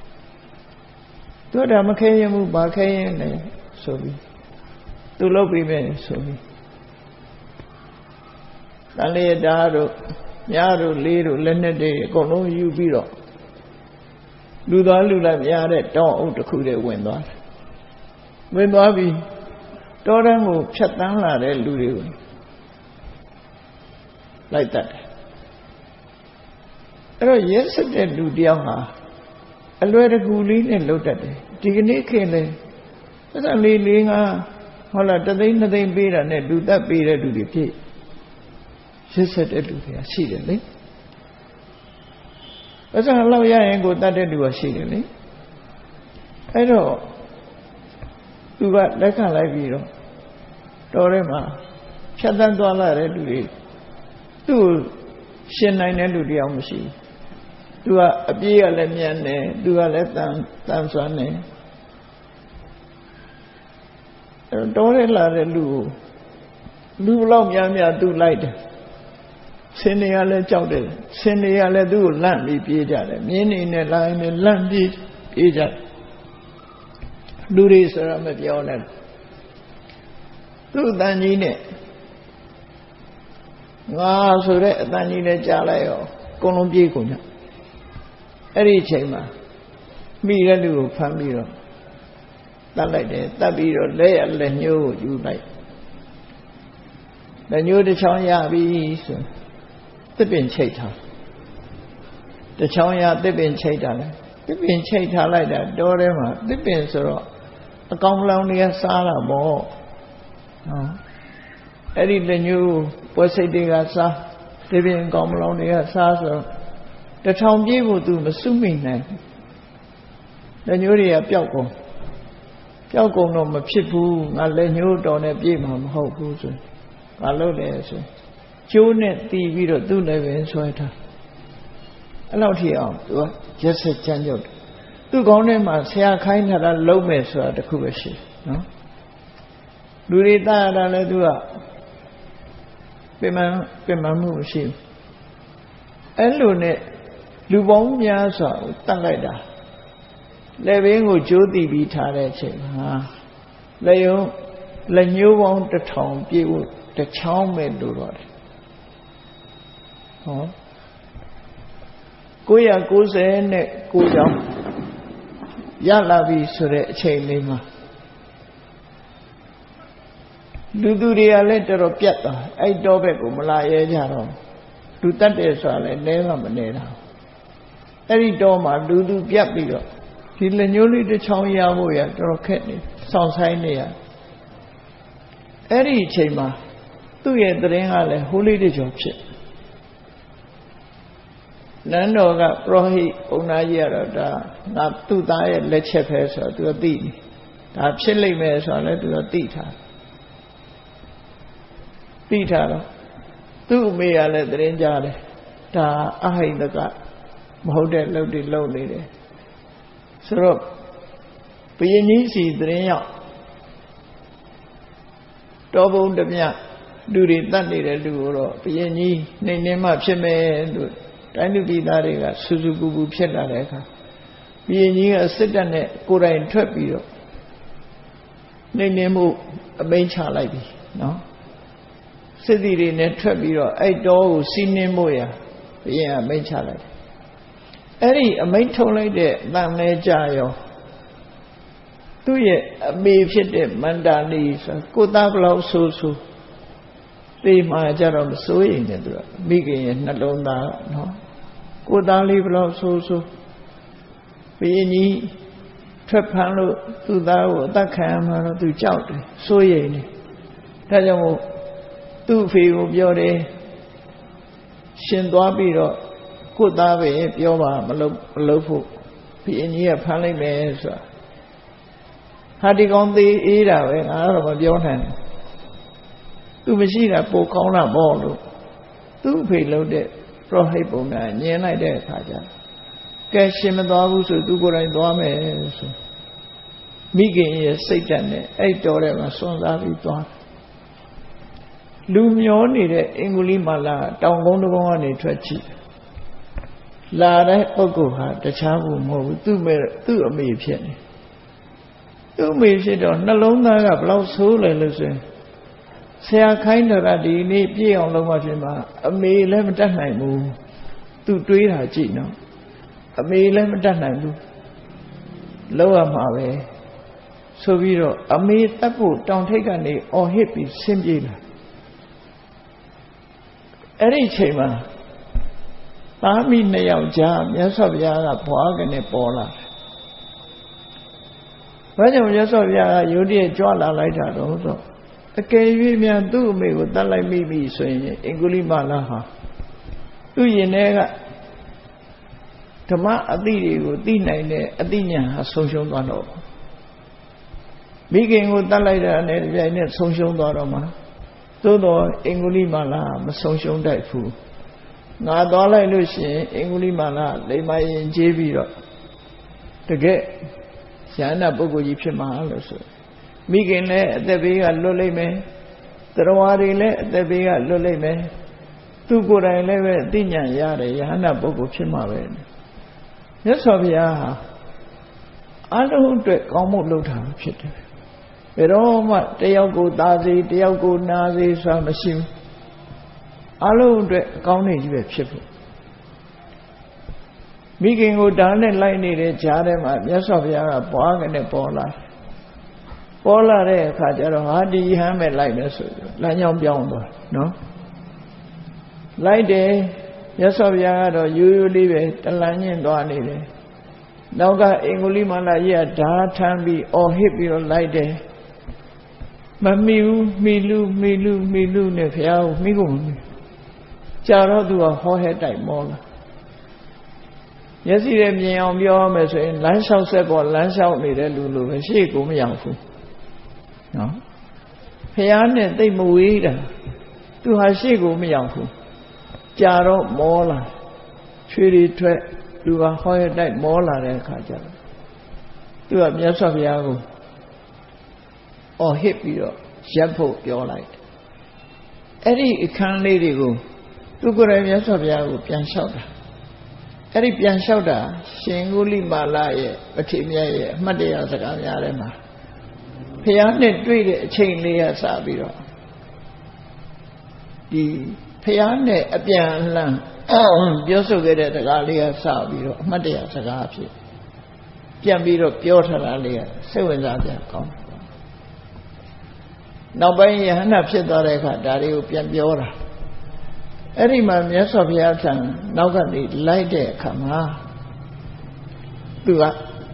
သူဒါမခဲရင်ဘူးဘာခဲရင်လဲဆိုပြီးသူလုပ်ပြီးမယ်ဆိုပြီးတန်လျက်ဓာတ်တို့မြားတို့လေးတို့လက်နဲ့တွေအကုန်လုံးယူပြီးတော့လူသွားလူလိုက်များတဲ့တောင်းအုပ်တစ်ခုတည်းဝင်သွားတယ်ဝင်သွားပြီးတောတန်းကိုဖြတ်တန်းလာတဲ့လူတွေကိုလိုက်တတ်တယ်အဲ့တော့ရဲစက်တဲ့လူတယောက်ဟာအလွယ်တကူလေးနဲ့လှုပ်တတ်တယ်ဒီကနေ့ခေတ်လဲအဲ့ဒါလေးလေးငါဟုတ်လားတသိန်းနှစ်သိန်းပေးတာနဲ့လူတက်ပေးတဲ့လူတွေဖြစ်ရဲစက်တဲ့လူတွေကရှိတယ်လေအဲ့ဒါလောက်ရရင်ကိုတတ်တဲ့လူကရှိတယ်လေအဲ့တော့သူကလက်ခံလိုက်ပြီးတော့တော်ထဲမှာဖြတ်တန်းသွားလာတဲ့လူတွေသူ့ကိုရှင်းနိုင်တဲ့လူတယောက်မရှိဘူးသူကအပြေးကလည်းမြန်တယ်သူကလည်းတန်ဆွမ်းတယ်အဲ့တော့တော်ထဲလာတဲ့လူကိုလူဘလောက်များများသူလိုက်တယ်ဆင်းနေရလဲကြောက်တယ်ဆင်းနေရလဲသူ့ကိုလန့်ပြီးပြေးကြတယ်မြင်းနေနဲ့လာရင်လည်းလန့်ပြီးပြေးကြတယ်လူတွေဆိုတာမပြောနဲ့သူ့အတန်ကြီးနဲ့ငါဆိုတဲ့အတန်ကြီးနဲ့ကြားလိုက်ရောအကုန်လုံးပြေးကုန်ကြအဲ့ဒီအချိန်မှာမိတဲ့လူကိုဖမ်းပြီးတော့တတ်လိုက်တယ်တတ်ပြီးတော့လက်ရလက်ညှိုးကိုယူလိုက်လက်ညှိုးတစ်ချောင်းရပြီဆိုသစ်ပင်ချိတ်ထားတစ်ချောင်းရသစ်ပင်ချိတ်ထားလိုက်သစ်ပင်ချိတ်ထားလိုက်တာတောထဲမှာသစ်ပင်ဆိုတော့အကောင်လောင်တွေကစားတာပေါ့ဟောအဲ့ဒီလက်ညှိုးပွဲစိတ်တွေကစားသစ်ပင်အကောင်လောင်တွေကစားဆိုတော့တစ်ထောင်ပြေးဖို့သူမစုမိနိုင်လက်ညှိုးတွေကပျောက်ကုန်တော့မဖြစ်ဘူးငါလက်ညှိုးတော်နဲ့ပြေးမှာမဟုတ်ဘူးဆိုမလုပ်လဲဆိုကျိုးနဲ့တီးပြီးတော့သူ့လည်းပဲဆွဲထားအဲ့လောက်ထိအောင်သူကရက်ဆက်ကြမ်းကြုတ်တယ်သူ့ကောင်းထဲမှာဆရာခိုင်းထားတာလုံးမယ်ဆိုတာတခုပဲရှိနော်လူတွေတတ်ရတာလည်းသူကပင်မမှုမရှိဘူးအဲ့လိုနဲ့လူပေါင်းများစွာကိုတတ်လိုက်တာလက်ဘင်းကိုကြိုးတီးပြီးထားတဲ့အချိန်မှာလက်ညှိုးပေါင်းတစ်ထောင်ပြည့်ဖို့တစ်ချောင်းပဲလိုတော့တယ်ဟော990နဲ့9ချောင်းရလာပြီဆိုတဲ့အချိန်လေးမှာလူသူတွေကလည်းတော်တော်ပြတ်သွားအဲ့တော့ဘက်ကိုမလာရဲကြတော့လူတတ်တယ်ဆိုတာလည်းနဲမှမနေတာအဲ့ဒီတော့မှလူသူပြတ်ပြီးတော့ဒီလက်ညှိုးလေးတစ်ချောင်းရဖို့ရတော်တော်ခက်နေစောင့်ဆိုင်နေရအဲ့ဒီအချိန်မှာသူ့ရဲ့သရင်ကလည်းဟိုးလေးတစ်ကျော်ဖြစ်နန်းတော်ကပရောဟိတ်ဘုန်းသားကြီးကတော့ဒါငါသူ့သားရဲ့လက်ချက်ပဲဆိုတော့သူကသိတယ်ဒါဖြစ်လိမ့်မယ်ဆိုတော့လည်းသူကသိထားတော့သူ့အမေကလည်းသရင်ကြားတယ်ဒါအဟိတကမဟုတ်တဲ့လုပ်တွေလုပ်နေတယ်ဆိုတော့ဘုရင်ကြီးစီသရင်ရောက်တော်ဘုံတမြလူတွေတတ်နေတဲ့လူကိုတော့ဘုရင်ကြီးနှိမ်နှင်းမှဖြစ်မယ်လို့တိုင်းလူပြည်သားတွေကစူးစူးကူကူဖြစ်လာတဲ့အခါဘုရင်ကြီးကစစ်တပ်နဲ့ကိုယ်တိုင်ထွက်ပြီးတော့နှိမ်နှင်းမှုအမိန့်ချလိုက်ပြီနော်စစ်သည်တွေနဲ့ထွက်ပြီးတော့အဲ့တော်ကိုစီးနှင်းဖို့ရဘုရင်ကအမိန့်ချလိုက်တယ်အဲ့ဒီအမိန့်ထုတ်လိုက်တဲ့အတန်လဲကြရောသူ့ရဲ့အမေဖြစ်တဲ့မန္တာလီဆိုကိုသားဘလောက်ဆိုးတေးမှကြတော့မစိုးရိမ်နဲ့သူကမိခင်ရဲ့နှလုံးသားနော်ကိုသားလေးဘလို့ဆိုဘုရင်ကြီးထွက်ဖမ်းလို့သူ့သားကိုအသက်ခံရမှာတော့သူကြောက်တယ်စိုးရိမ်တယ်ဒါကြောင့်မို့သူ့အဖေကိုပြောတယ်ရှင်သွားပြီးတော့ကိုသားပဲပြောပါမလုပ်ဖို့ဘုရင်ကြီးကဖမ်းလိုက်မယ်ဆိုတာဟာဒီကောင်သေးအေးတာပဲငါတော့မပြောနိုင်သူမရှိတာပိုကောင်းတာပေါ့လို့သူ့အဖေလုပ်တဲ့ပရောဟိတ်ပုံကညင်လိုက်တဲ့အခါကျကဲရှင်မသွားဘူးဆိုသူကိုယ်တိုင်သွားမယ်ဆိုမိခင်ရဲ့စိတ်ဓာတ်နဲ့အဲ့တော်ထဲမှာစွန့်စားပြီးသွားလူမျောနေတဲ့အင်္ဂုလိမာလာတောင်ကုန်းတစ်ကုန်းကနေထွက်ကြည့်လာတဲ့ပုဂ္ဂိုလ်ဟာတခြားဘူးမဟုတ်ဘူးသူ့အမေဖြစ်နေသူ့အမေဖြစ်တော့နှလုံးသားကဘလောက်ဆိုးလဲလို့ဆိုရင်ဆရာခိုင်းတော်ကဒီနေ့ပြည့်အောင်လုပ်မှဖြစ်မှာအမေလည်းမတတ်နိုင်ဘူးသူတွေးတာကြည့်နော်အမေလည်းမတတ်နိုင်ဘူးလောက်ရမှာပဲဆိုပြီးတော့အမေတတ်ဖို့တောင်ထိပ်ကနေအော်ဟစ်ပြီးဆင်းပြေးလာအဲ့ဒီအချိန်မှာသားမိနှစ်ယောက်ကြားမြတ်စွာဘုရားကဘွားကနေပေါ်လာဘာကြောင့်မြတ်စွာဘုရားကယုတ်တည်းကြွလာလိုက်တာတော့ဆိုအကယ်၍များသူ့အမေကိုတတ်လိုက်မိပြီဆိုရင်အင်္ဂုလိမာလာဟာသူ့ရင်ထဲကဓမ္မအသိတွေကိုသိနိုင်တဲ့အသိဉာဏ်ဟာဆုံးရှုံးသွားတော့မိခင်ကိုတတ်လိုက်တာနဲ့ကြိုင်နဲ့ဆုံးရှုံးသွားတော့မှာသို့တော့အင်္ဂုလိမာလာမဆုံးရှုံးတတ်ဘူးငါသွားလိုက်လို့ရှိရင်အင်္ဂုလိမာလာလိမ္မာရင်ကျေးပြီးတော့တကယ်ဉာဏ်ပုဂ္ဂိုလ်ကြီးဖြစ်မှာလို့ဆိုမိခင်လည်းအသက်ဘေးကလွတ်လိမ့်မယ်တရားတွေလည်းအသက်ဘေးကလွတ်လိမ့်မယ်သူကိုယ်တိုင်လည်းပဲအသိဉာဏ်ရတယ်ယဟန္တာပုဂ္ဂိုလ်ဖြစ်မှာပဲမြတ်စွာဘုရားဟာအလုံးအတွက်ကောင်းမှုလုပ်တာဖြစ်တယ်ဘယ်တော့မှတယောက်ကိုသားစေတယောက်ကိုနာစေဆိုတာမရှိဘူးအလုံးအတွက်အကောင်းနေကြီးပဲဖြစ်ဖို့မိခင်ကိုဓာတ်နဲ့လိုက်နေတဲ့ကြားထဲမှာမြတ်စွာဘုရားကပွားကနေပေါ်လာတဲ့အခါကျတော့ဟာဒီဟမ်းမဲ့လိုက်မယ်ဆိုလမ်းကြောင်းပြောင်းသွားနော်လိုက်တယ်မြတ်စွာဘုရားကတော့ရိုးရိုးလေးပဲတလန်းချင်းသွားနေတယ်နောက်ကအင်္ဂုလိမာလာကြီးကဓာထမ်းပြီးအော်ဟစ်ပြီးတော့လိုက်တယ်မမိဘူးမိလူနဲ့ဘုရားကိုမိကုန်ကြာတော့သူကဟောဟဲတိုက်မောလာမျက်စိနဲ့မြင်အောင်ပြောရမယ်ဆိုရင်လမ်းလျှောက်ဆက်ပေါ်လမ်းလျှောက်နေတဲ့လူလိုပဲရှေ့ကိုမရောက်ဘူးနော်ဘုရားနဲ့သိမဝေးတာသူဟာရှေ့ကိုမရောက်ဘူးကြာတော့မောလာချွေတွေထွက်သူကဟောရတိုက်မောလာတဲ့အခါကျတော့သူကမြတ်စွာဘုရားကိုအော်ဟစ်ပြီးတော့ရပ်ဖို့ပြောလိုက်အဲ့ဒီအခန်းလေးတွေကိုသူကိုယ်တိုင်မြတ်စွာဘုရားကိုပြန်လျှောက်တာအဲ့ဒီပြန်လျှောက်တာရှင်ဂုလိမာလာရဲ့ပတိမြတ်ရဲ့အမှတ်တရစကားများထဲမှာဘုရားနဲ့တွေ့တဲ့အချိန်လေးကစပြီးတော့ဒီဘုရားနဲ့အပြန်အလှန်ပြောဆိုခဲ့တဲ့စကားလေးကစပြီးတော့အမှတ်တရစကားဖြစ်ပြန်ပြီးတော့ပြောထားတာလေးကစိတ်ဝင်စားကြကောင်းနောက်ပိုင်းယဟန္တာဖြစ်သွားတဲ့အခါဒါတွေကိုပြန်ပြောတာအဲ့ဒီမှာမြတ်စွာဘုရားထံနောက်ကနေလိုက်တဲ့အခါမှာသူက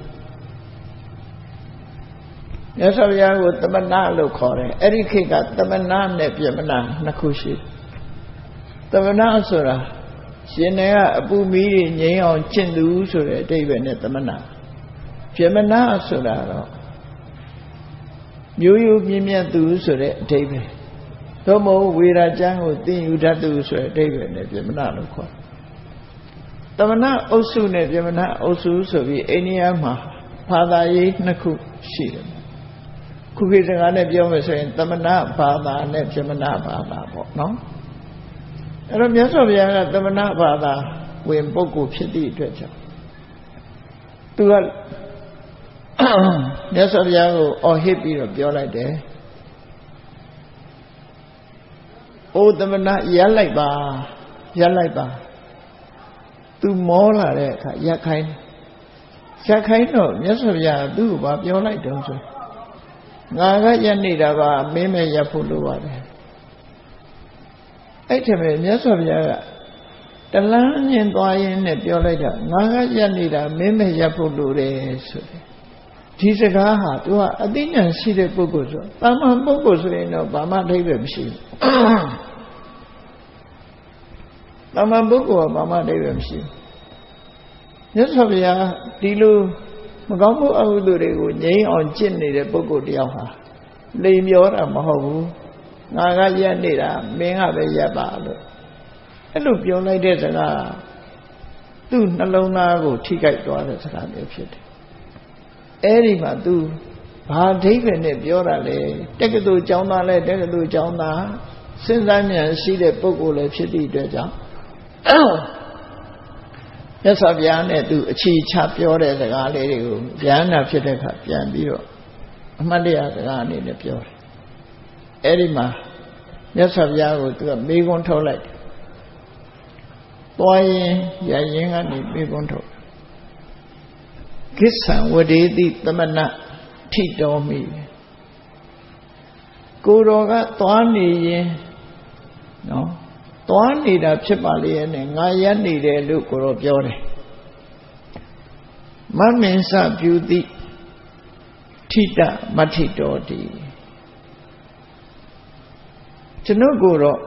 မြတ်စွာဘုရားကိုသမဏလို့ခေါ်တယ်အဲ့ဒီခေတ်ကသမဏနဲ့ပြမဏနှစ်ခုရှိသမဏဆိုတာရှင်တွေကအပူမီးတွေငြိမ်းအောင်ကျင့်သူဆိုတဲ့အဓိပ္ပာယ်နဲ့သမဏပြမဏဆိုတာတော့မျိုးရိုးမြင့်မြတ်သူဆိုတဲ့အဓိပ္ပာယ်သို့မဟုတ်ဝေရာကျမ်းကိုသင်ယူတတ်သူဆိုတဲ့အဓိပ္ပာယ်နဲ့ပြမဏလို့ခေါ်သမဏအုပ်စုနဲ့ပြမဏအုပ်စုဆိုပြီးအိန္ဒိယမှာဘာသာရေးနှစ်ခုရှိတယ်ခုခေတ်စကားနဲ့ပြောမယ်ဆိုရင်သမဏဘာသာနဲ့ပြမဏဘာသာပေါ့နော်အဲ့တော့မြတ်စွာဘုရားကသမဏဘာသာဝင်ပုဂ္ဂိုလ်ဖြစ်သည့်အတွက်ကြောင့်သူကမြတ်စွာဘုရားကိုအော်ဟစ်ပြီးတော့ပြောလိုက်တယ်အိုသမဏရပ်လိုက်ပါသူမောလာတဲ့အခါရပ်ခိုင်းတော့မြတ်စွာဘုရားသူ့ကိုပြောလိုက်တော့ဆိုငါကရပ်နေတာပါမင်းမဲ့ရပ်ဖို့လိုပါတယ်အဲ့ထက်မြတ်စွာဘုရားကတလန်းချင်းသွားရင်းနဲ့ပြောလိုက်တာငါကရက်နေတာမင်းမဲ့ရက်ဖို့လိုတယ်ဆိုတယ်ဒီစကားဟာသူကအသိဉာဏ်ရှိတဲ့ပုဂ္ဂိုလ်ဆိုတာမန်ပုဂ္ဂိုလ်ဆိုရင်တော့ဘာမှအဓိပ္ပာယ်မရှိဘူးတာမန်ပုဂ္ဂိုလ်ကဘာမှအဓိပ္ပာယ်မရှိဘူးမြတ်စွာဘုရားဒီလိုမကောင်းမှုအကုသိုလ်တွေကိုငြိမ်းအောင်ကျင့်နေတဲ့ပုဂ္ဂိုလ်တယောက်ဟာလိမ်ပြောတာမဟုတ်ဘူးငါကရက်နေတာမင်းကပဲရက်ပါလို့အဲ့လိုပြောလိုက်တဲ့စကားသူ့နှလုံးသားကိုထိခိုက်သွားတဲ့စကားမျိုးဖြစ်တယ်အဲ့ဒီမှာ तू ဘာအဓိပ္ပာယ်နဲ့ပြောတာလဲတက္ကသိုလ်ကျောင်းသားလဲတက္ကသိုလ်ကျောင်းသားစဉ်းစားဉာဏ်ရှိတဲ့ပုဂ္ဂိုလ်လည်းဖြစ်သည့်အတွက်ကြောင့်မြတ်စွာဘုရားနဲ့ तू အခြေချပြောတဲ့စကားလေးတွေကိုဉာဏ်နာဖြစ်တဲ့အခါပြန်ပြီးတော့အမှတ်တရစကားအနေနဲ့ပြောတယ်အဲ့ဒီမှာမြတ်စွာဘုရားကို तू ကမေးခွန်းထုတ်လိုက်တယ်သွားရင်ရရင်ကနေမေးခွန်းထုတ်ကိစ္ဆံဝဒေတိသမဏထိတော်မိကိုတော်ကသွားနေရင်နော်သွားနေတာဖြစ်ပါလေနဲ့ငါရက်နေတယ်လို့ကိုတော်ပြောတယ်မမင်းစပြုတိထိတမထိတော်တိကျွန်ုပ်ကိုတော့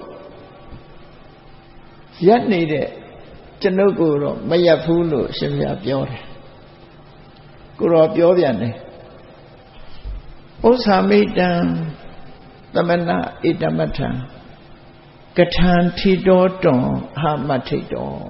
ရက်နေတဲ့ကျွန်ုပ်ကိုတော့မရက်ဘူးလို့အရှင်ဘုရားပြောတယ်ကိုတော်ပြောပြန်တယ်ဥစ္စာမိတံသမဏဣတမထံကထံထိတော်တွန်အမထိတော်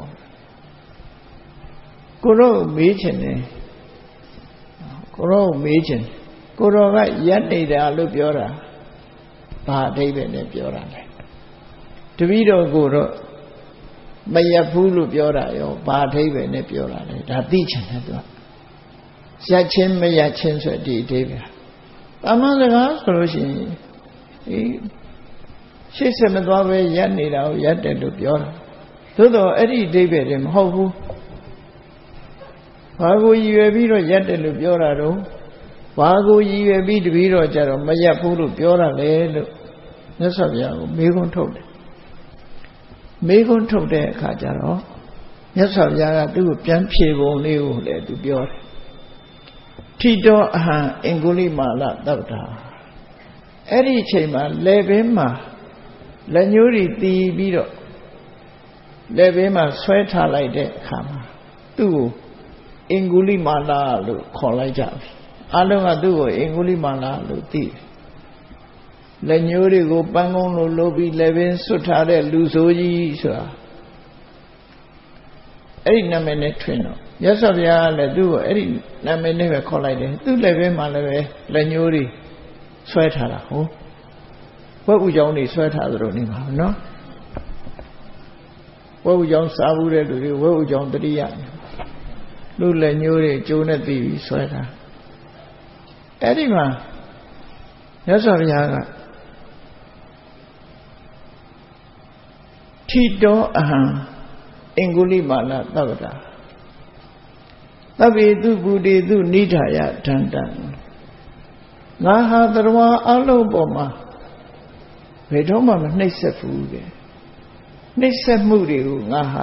ကိုတော်မေးချင်တယ်ကိုတော်မေးချင်ကိုတော်ကရက်နေတာလို့ပြောတာဘာအဓိပ္ပာယ်နဲ့ပြောတာလဲတပည့်တော်ကိုတော့မရက်ဘူးလို့ပြောတာရောဘာအဓိပ္ပာယ်နဲ့ပြောတာလဲဒါသိချင်တယ်သူကရက်ချင်းမရက်ချင်းဆိုဒီအဓိပ္ပာယ်တာမန်စကားဆိုလို့ရှိရင်ရှေ့ဆက်မသွားပဲရက်နေတာကိုရက်တယ်လို့ပြောတာသို့တော့အဲ့ဒီအဓိပ္ပာယ်တွေမဟုတ်ဘူးဘာကိုရည်ရွယ်ပြီးတော့ရက်တယ်လို့ပြောတာတော့ဘာကိုရည်ရွယ်ပြီးတပည့်တော်ကြတော့မရက်ဘူးလို့ပြောတာလေလို့မြတ်စွာဘုရားကိုမေးခွန်းထုတ်တယ်မေးခွန်းထုတ်တဲ့အခါကျတော့မြတ်စွာဘုရားကသူ့ကိုပြန်ဖြေပုံလေးကိုလည်းသူပြောတယ်ထိတော်အဟံအင်္ဂုလိမာလသောက်တာအဲ့ဒီအချိန်မှာလက်ဘင်းမှာလက်ညှိုးတွေတီးပြီးတော့လက်ဘင်းမှာဆွဲထားလိုက်တဲ့အခါမှာသူ့ကိုအင်္ဂုလိမာလလို့ခေါ်လိုက်ကြပြီအလုံးကသူ့ကိုအင်္ဂုလိမာလလို့သိတယ်လက်ညှိုးတွေကိုပန်းကုန်းလိုလုပ်ပြီးလက်ဘင်းဆွတ်ထားတဲ့လူဆိုးကြီးဆိုတာအဲ့ဒီနာမည်နဲ့ထွင်တော့မြတ်စွာဘုရားကလည်းသူ့ကိုအဲ့ဒီနာမည်နဲ့ပဲခေါ်လိုက်တယ်သူ့လက်ဘင်းမှာလည်းပဲလက်ညှိုးတွေဆွဲထားတာဟုတ်ဝက်ဥကြောင်းတွေဆွဲထားသလိုနေမှာနော်ဝက်ဥကြောင်းစားဘူးတဲ့လူတွေဝက်ဥကြောင်းတတိယလူလက်ညှိုးတွေကျိုးနဲ့ပြီးဆွဲထားအဲ့ဒီမှာမြတ်စွာဘုရားကထိတော်အဟံအင်္ဂုလိမာလသောက်တာသဗ္ဗေသူဗုဒ္ဓေသူနိဋ္ဌာယဒန္တံငါဟာသရဝအလုံးပေါ်မှာဘယ်တော့မှမနှိပ်စက်ဘူးတဲ့နှိပ်စက်မှုတွေကိုငါဟာ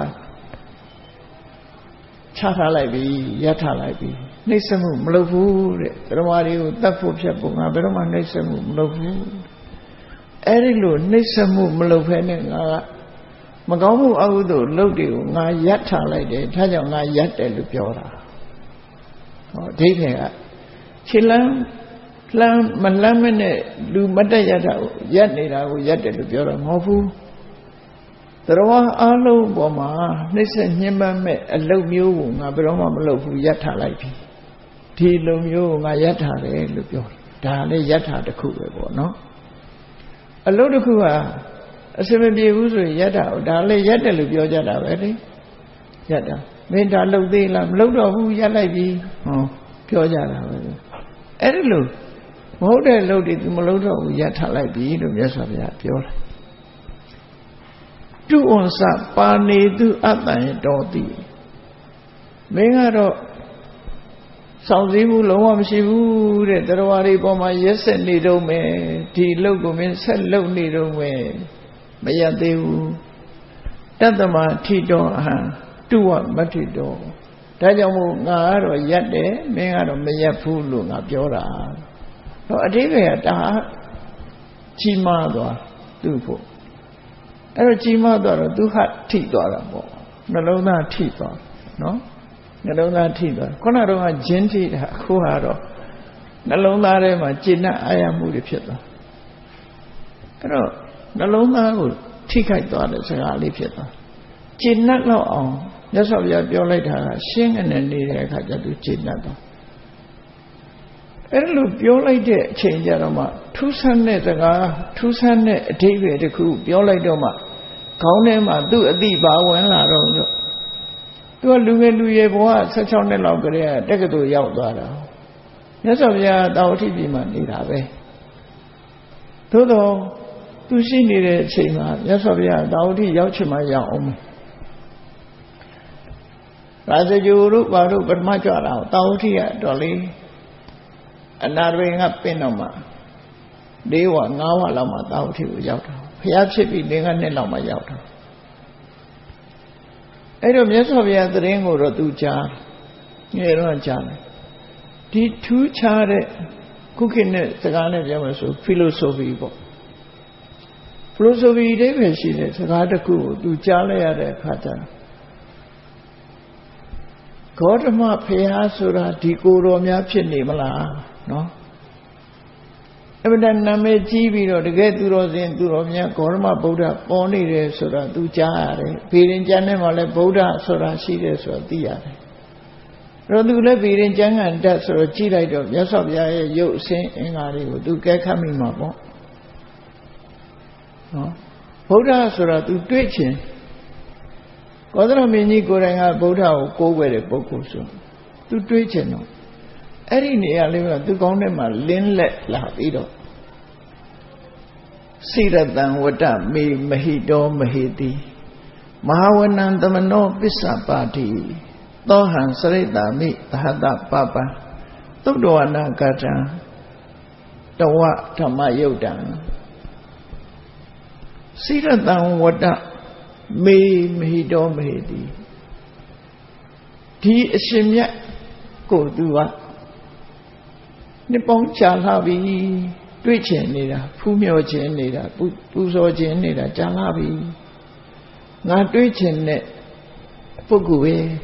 ချထားလိုက်ပြီရပ်ထားလိုက်ပြီနှိပ်စက်မှုမလုပ်ဘူးတဲ့သရဝတွေကိုတတ်ဖို့ဖြတ်ဖို့ငါဘယ်တော့မှနှိပ်စက်မှုမလုပ်ဘူးအဲ့ဒီလိုနှိပ်စက်မှုမလုပ်ဖဲနဲ့ငါကမကောင်းမှုအကုသိုလ်လုပ်တွေကိုငါရပ်ထားလိုက်တယ်ဒါကြောင့်ငါရပ်တယ်လို့ပြောတာဟောအဓိပ္ပာယ်ကခြေလမ်းမလမ်းမနဲ့လူမတက်ရတာကိုရပ်နေတာကိုရပ်တယ်လို့ပြောတာမဟုတ်ဘူးသရဝအလုံးပေါ်မှာနှိမ့်ဆက်ညှဉ်းပန်းမဲ့အလုပ်မျိုးကိုငါဘယ်တော့မှမလုပ်ဘူးရပ်ထားလိုက်ပြီဒီလိုမျိုးကိုငါရပ်ထားတယ်လို့ပြောတာဒါလည်းရပ်ထားတစ်ခုပဲပေါ့နော်အလုပ်တစ်ခုကအစမပြေဘူးဆိုရင်ရပ်တာဒါလည်းရပ်တယ်လို့ပြောကြတာပဲလေရပ်တာမင်းဒါလုပ်သေးလားမလုပ်တော့ဘူးရပ်လိုက်ပြီဟောပြောကြတာပဲအဲ့ဒီလိုမဟုတ်တဲ့လုပ်တွေသူမလုပ်တော့ဘူးရပ်ထားလိုက်ပြီလို့မြတ်စွာဘုရားပြောတာတုဝံစပါနေသူအတ္တံတော်တိမင်းကတော့စောင့်စည်းမှုလုံးဝမရှိဘူးတဲ့တရားတွေပေါ်မှာရက်ဆက်နေတော့မယ်ဒီလုပ်ကိုမင်းဆက်လုပ်နေတော့မယ်မရသေးဘူး Tatama Tito Han, Tua Matito. Tajamu Naro Yade, Mengaro Mayapulu, Napiora. No, a day Chimado, Dupo. Ero Chimado, do hat Tito, Nalona Tito, no? Nalona Tito. Conaro Genti, Kuharo. Nalona Rema, Gina, I am Mudipita. Nalona Tika daughter, Ali Pita. Gina no on. That's how you later sing and then need a Gina. And look, you like the change Arama. 2 Sundays ago, 2 Sundays, David the coup, Yoladoma. Kaunema, do a diva when I don't know. Do a Luya, such on the logger, take it to Yaudara. Yes, of ya, thou TV man, need have a. Todo, to see needed Chima, yes, of ya, thou Yachima Yaum. Rather you look but much out, thou here, Dolly. And narrowing up Pinoma. They were now a lama out here without her. Perhaps if he didn't a lama out. I don't yes of ya the ring or a 2 jar. You know, Charlie. The 2 char cooking the Sagana Yamasu, philosophy. Philosophy, David, she says, Sagataku, do Charlie at a pattern. Godama Pehasura, Tikuro Yapchinimala. No? Every time Name TV or the get to Rosin to Romia, Korma Buddha, Pony Sura, Duchare, Pirin Janamale Buddha, Sura, Sides or Dia. Rodula Pirin Jang and that's or a chilite of Yasovia, you say, and I will do get coming up. No? Buddha Sura to twitching. Godra Mini Goranga Buddha or go where a book so. To twitching. Any near liver to go them a linlet la ido. Sira than what up me Mahido Mahidi. Mahawanan the Mano Pisa Party. Dohan Sarita me Tahada Papa. Todoana Gata. Tawa Tamayodan. Sira than what up me Mahido Mahidi. Tea Shimya go do up. Nippon Jalabi, Twitchin Nida, Pumio Nida, Puzo Nida, Jalabi. Not Twitchin net, Pugue.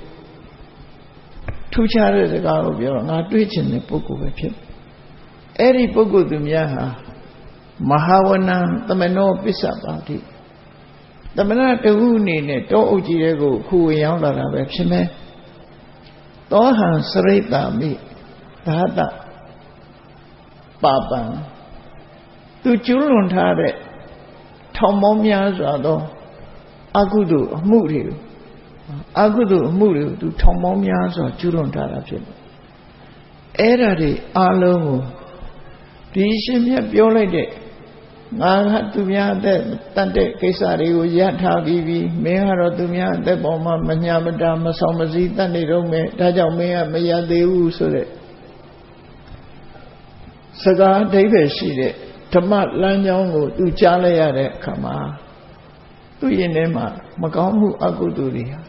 2 chars ago, you're not Twitchin the Pugu pit. Eri Pugu to Miaha, Mahawana, the Mano Pisa party. The Manata Uni, Toji, who young Websime. Dohan Sarita me, Tata. Papa. To children had it. Tomomias are Agudu, Muru. Agudu, Muru, to Tomomias or children had it. Eradi, Alomu. Dishimia Biolade. I had to be at that Tante Kesari, Yata Vivi, Meharo to me at the Boma, Manyamada, Masomazi, Tani Rome, Tajamea, Maya de Usure. Saga David Shide, Tamat Lanyango, do Jalea Kama, do Yenema, Magamu Aguduria.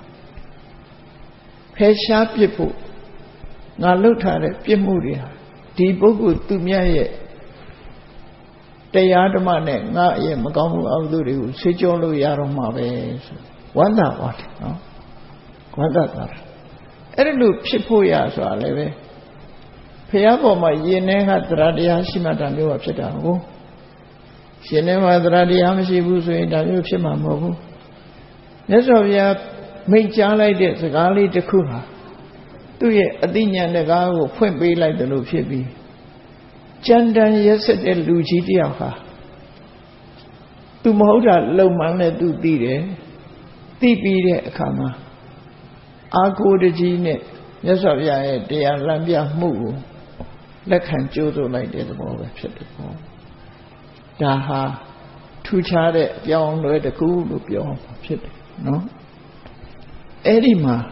Pesha people, Nalutare, Pimuria, Tibogu to Miaye, Tayadamane, Naye, Magamu Aguduri, Sijolo Yaromaves, Wanda what, no? Wanda. Elu Pipuya, so I live. Piabo my Yenega Dradia Simatamu of Chetago. Sinema Dradiamsi Busu in Danu Chimamogu. Yes, of ya make Jala de Zagali de Kuha. Do ye Adinia Negago, point be like the Lupibi. Jandan yesterday Luci Diaha. To Moda low manner do dire. Tibi Kama. Ago de Gene. Yes, of ya, they are Lambia Mu. Let him judo like this more acceptable. Daha 2 chare, young with the cool of your shit, no? Edima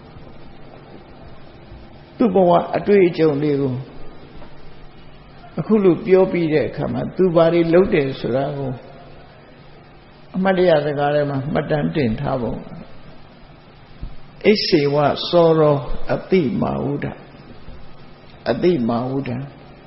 Tubawa, a 2 only. A Kulu Piopi there come, 2 body loaded Surago. အမှတ်တရစကားထဲမှာမှတ်တမ်းတင်ထားပုံအိစေဝစောရောအတိမာဝုဒ္ဓအတိမာဝုဒ္ဓ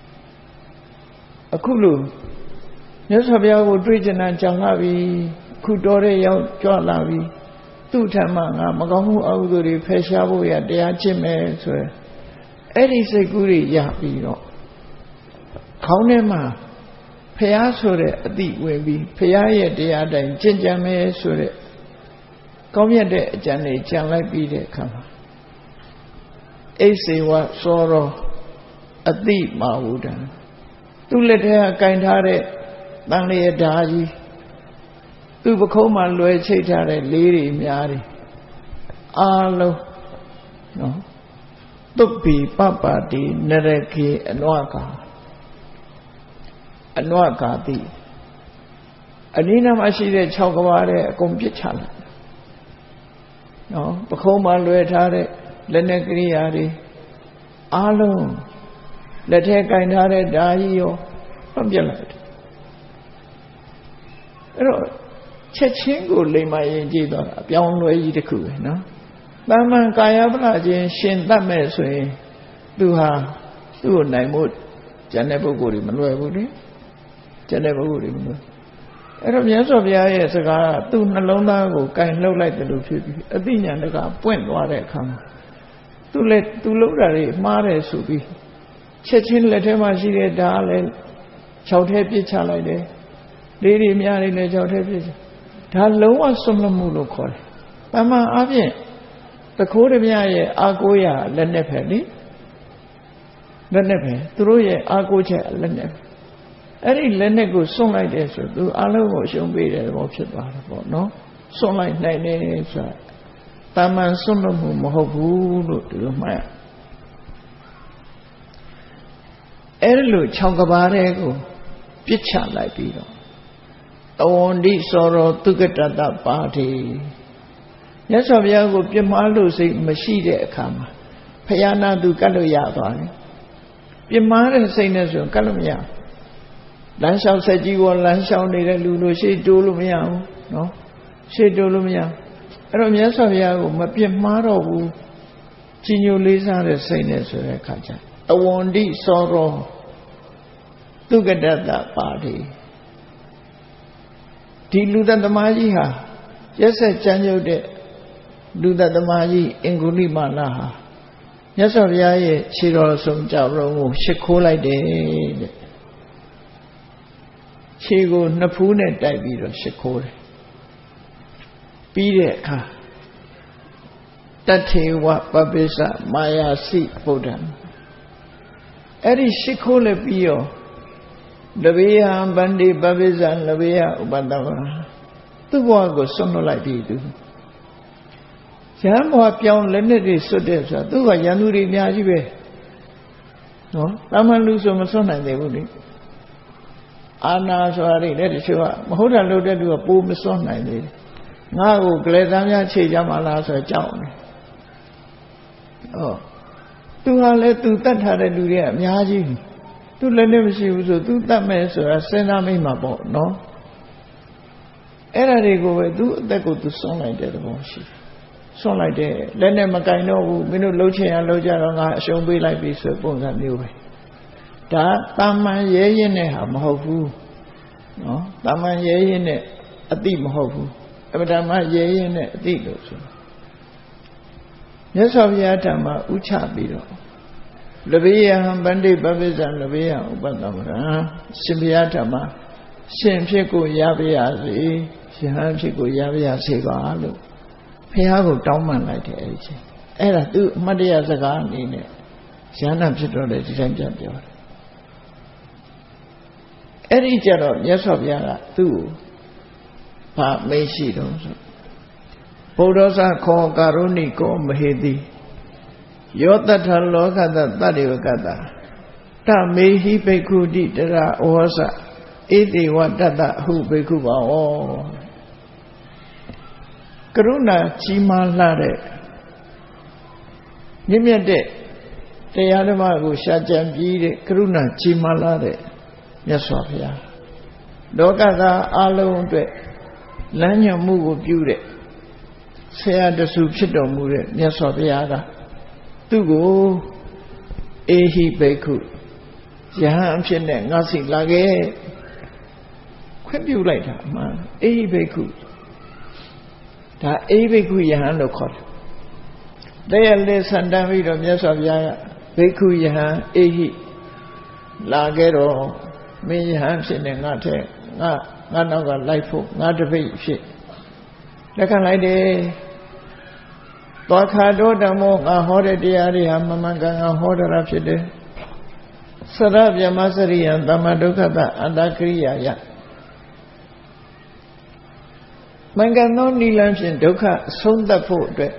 အခုလို့မြတ်စွာဘုရားကိုတွေ့ကျင်တာကြောင်လာပြီအခုတော်တဲ့ရောက်ကြွလာပြီသူ့ထံမှာငါမကောင်းမှုအကုသိုလ်တွေဖယ်ရှားဖို့ရတရားကျင့်မယ်ဆိုရယ်အဲ့ဒီစိတ်ကူးတွေရပြီးတော့ခေါင်းထဲမှာဖះဆိုတဲ့အတိဝင်ပြီးဖះရဲ့တရားတိုင်းကျင့်ကြံမယ်ဆိုတဲ့ကောင်းမြတ်တဲ့အကြံတွေကြံလိုက်ပြီးတဲ့အခါမှာအိစေဝစောရောအတိမာဝုဒ္ဓံသူ့လက်ထဲကကင်ထားတဲ့တန်လျက်ဓာကြီးသူ့ပခုံးမှာလွယ်ချိတ်ထားတဲ့လေးတွေများတယ်အားလုံးနော်တုတ်ပီပပတိနရခေအနွကာတိအနည်းနာမရှိတဲ့6ကဘာတဲ့အကုန်ပြစ်ချလိုက်နော်ပခုံးမှာလွယ်ထားတဲ့လက်နဲ့ကိရိယာတွေအားလုံးလက်ထဲကင်ထားတဲ့ဓာကြီးရောပြစ်လိုက်တယ်အဲ့တော့ချက်ချင်းကိုလိမ္မာရင်ကြည့်တော့အပြောင်းလဲကြီးတစ်ခုပဲနော်တမန်ကာယပလခြင်းရှင်တတ်မဲ့ဆိုရင်သူဟာသူ့ကိုနိုင်မှုကျန်တဲ့ပုဂ္ဂိုလ်တွေမလွယ်ဘူးလေကျန်တဲ့ပုဂ္ဂိုလ်တွေမလွယ်အဲ့တော့မြတ်စွာဘုရားရဲ့စကားကသူ့နှလုံးသားကိုကင်လှုပ်လိုက်တယ်လို့ဖြစ်ပြီးအသိဉာဏ်တကပွင့်သွားတဲ့အခါမှာသူလှုပ်တာတွေမှားတယ်ဆိုပြီးချက်ချင်းလက်ထဲမှာရှိတဲ့ဓာတ်လည်း6ထဲပြစ်ချလိုက်တယ်လေးတွေများနေလည်း6ထဲပြစ်ချဒါလုံးဝဆွတ်လွတ်မှုလို့ခေါ်တယ်။ပမာအပြင်တခိုးတပြရဲ့အာကိုရလက်နဲ့ပဲလေလက်နဲ့ပဲသူတို့ရဲ့အာကိုချက်လက်နဲ့အဲ့ဒီလက်နဲ့ကိုစွန့်လိုက်တယ်ဆိုသူအလုံးကိုရှုံးပေးတဲ့ဘောဖြစ်သွားတယ်ပေါ့နော်စွန့်လိုက်နိုင်တယ်ဆိုတာတာမန်စွန့်လွတ်မှုမဟုတ်ဘူးလို့ဒီလိုမှတ်ရအဲ့လို6ကဘာတဲ့ကိုပြစ်ချလိုက်ပြီးတော့တဝန္တိစောရောသုကတတပါတိမြတ်စွာဘုရားကိုပြစ်မှားလို့စိတ်မရှိတဲ့အခါမှာဖယားနာသူကတ်လို့ရသွားတယ်ပြစ်မှားတဲ့စိတ်နဲ့ဆိုကတ်လို့မရလမ်းလျှောက်ဆက်ကြီးပေါ်လမ်းလျှောက်နေတဲ့လူလိုရှေ့တိုးလို့မရဘူးနော်ရှေ့တိုးလို့မရအဲ့တော့မြတ်စွာဘုရားကိုမပြစ်မှားတော့ဘူးကြီးညိုလေးစားတဲ့စိတ်နဲ့ဆိုတဲ့အခါကျတဝန္တိစောရောသုကတတပါတိဒီလူသတ္တမကြီးဟာရက်ဆက်ကြမ်းကြုတ်တဲ့လူသတ္တမကြီးအင်္ဂုလိမာလဟာမြတ်စွာဘုရားရဲ့ခြေတော်ဆုံးကြောက်လုံးကိုရှ िख ိုးလိုက်တယ်တဲ့ခြေကိုနှစ်ဖူးနဲ့တိုက်ပြီးတော့ရှ िख ိုးတယ်ပြီးတဲ့အခါတထေဝပပိစ္ဆမာယာစိဗုဒ္ဓံအဲ့ဒီရှ िख ိုးလည်းပြီးရောလဘေယံဗန္တိပပိစ္ဆံလဘေယဥပတ္တဝါသူ့ဘဝကိုဆွတ်လွတ်လိုက်ပြီသူရဟန်းဘဝပြောင်းလက်နဲ့တွေဆွတ်တဲ့ဆိုတာသူကရန်သူတွေအများကြီးပဲနော်တာမန်လူဆိုမဆွတ်နိုင်သေးဘူးလေအာနာဆိုတာတွေလည်းတချို့ကမဟုတ်တာလုပ်တဲ့လူကပိုးမဆွတ်နိုင်သေးဘူးငါ့ကိုကလေးသားများခြေကြမှာလားဆိုတော့ကြောက်တယ်သူဟာလည်းသူတတ်ထားတဲ့လူတွေကအများကြီးသူလည်းလည်းမရှိဘူးဆိုသူတတ်မယ်ဆိုတာစဉ်းစားမိမှာပေါ့နော်အဲ့ဒါတွေကိုပဲသူအသက်ကိုသူဆွန့်လိုက်တဲ့သဘောရှိတယ်ဆွန့်လိုက်တယ်လက်နဲ့မကင်တော့ဘူးမင်းတို့လှုပ်ချင်ရလှုပ်ကြတော့ငါအရှုံးပေးလိုက်ပြီဆိုပုံစံမျိုးပဲဒါတာမန်ရဲရင်တဲ့ဟာမဟုတ်ဘူးနော်တာမန်ရဲရင်နဲ့အတိမဟုတ်ဘူးအပ္ပဒမရဲရင်နဲ့အတိလို့ဆိုမြတ်စွာဘုရားဓမ္မဥချပြီးတော့လဘေယံဗန္တိပပိစ္ဆံလဘေယံဥပတ္တမရံရှင်ဘုရားဓမ္မရှင်ဖြစ်ကိုရပါရစေရှင်ဟန်ဖြစ်ကိုရပါရစေပါလို့ဘုရားကိုတောင်းပန်လိုက်တယ်အဲ့ဒီချင်းအဲ့ဒါသူအမတ်တရစကားအနေနဲ့ရဟန္တာဖြစ်တော့လေဒီတိုင်းပြန်ပြောတယ်အဲ့ဒီကြတော့မြတ်စွာဘုရားကသူ့ကိုဘာမေးရှိတော့ဆိုဗုဒ္ဓဆာခောကာရုဏိကောမဟေတိယောတထလောကတတတ္တေဝကတတမေဟိဘိက္ခုတိတရဩဝဆဧတိဝတတဟုဘိက္ခုပါဩကရုဏာကြီးမားလှတဲ့မြင့်မြတ်တဲ့တရားဓမ္မကိုရှားကြံပြီးတဲ့ကရုဏာကြီးမားလှတဲ့မြတ်စွာဘုရားလောကသားအလုံးအတွက်လမ်းညွှန်မှုကိုပြုတဲ့ဆရာတဆူဖြစ်တော်မူတဲ့မြတ်စွာဘုရားကသူ့ကိုအေဟိဘိက္ခုယဟန်အဖြစ်နဲ့ငါစီလာခဲ့ခွင့်ပြုလိုက်တာအမှန်အေဟိဘိက္ခုဒါအေဟိဘိက္ခုယဟန်လို့ခေါ်တယ်တရားလေးဆန္ဒပြီးတော့မြတ်စွာဘုရားကဘိက္ခုယဟန်အေဟိလာခဲ့တော့မင်းယဟန်ဖြစ်နေငါတဲ့ငါနောက်ကလိုက်ဖို့ငါတပိတ်ဖြစ်လက်ခံလိုက်တယ်သွားခါတော့ဓမ္မောငါဟောတဲ့တရားတွေဟာမမှန်ကန်ကန်ဟောတာဖြစ်တယ်စရဗျမစရိယံသမ္မာဒုက္ခတအတ္တကရိယာယမှန်ကန်သောနိလန်းဖြင့်ဒုက္ခအဆုံးသတ်ဖို့အတွက်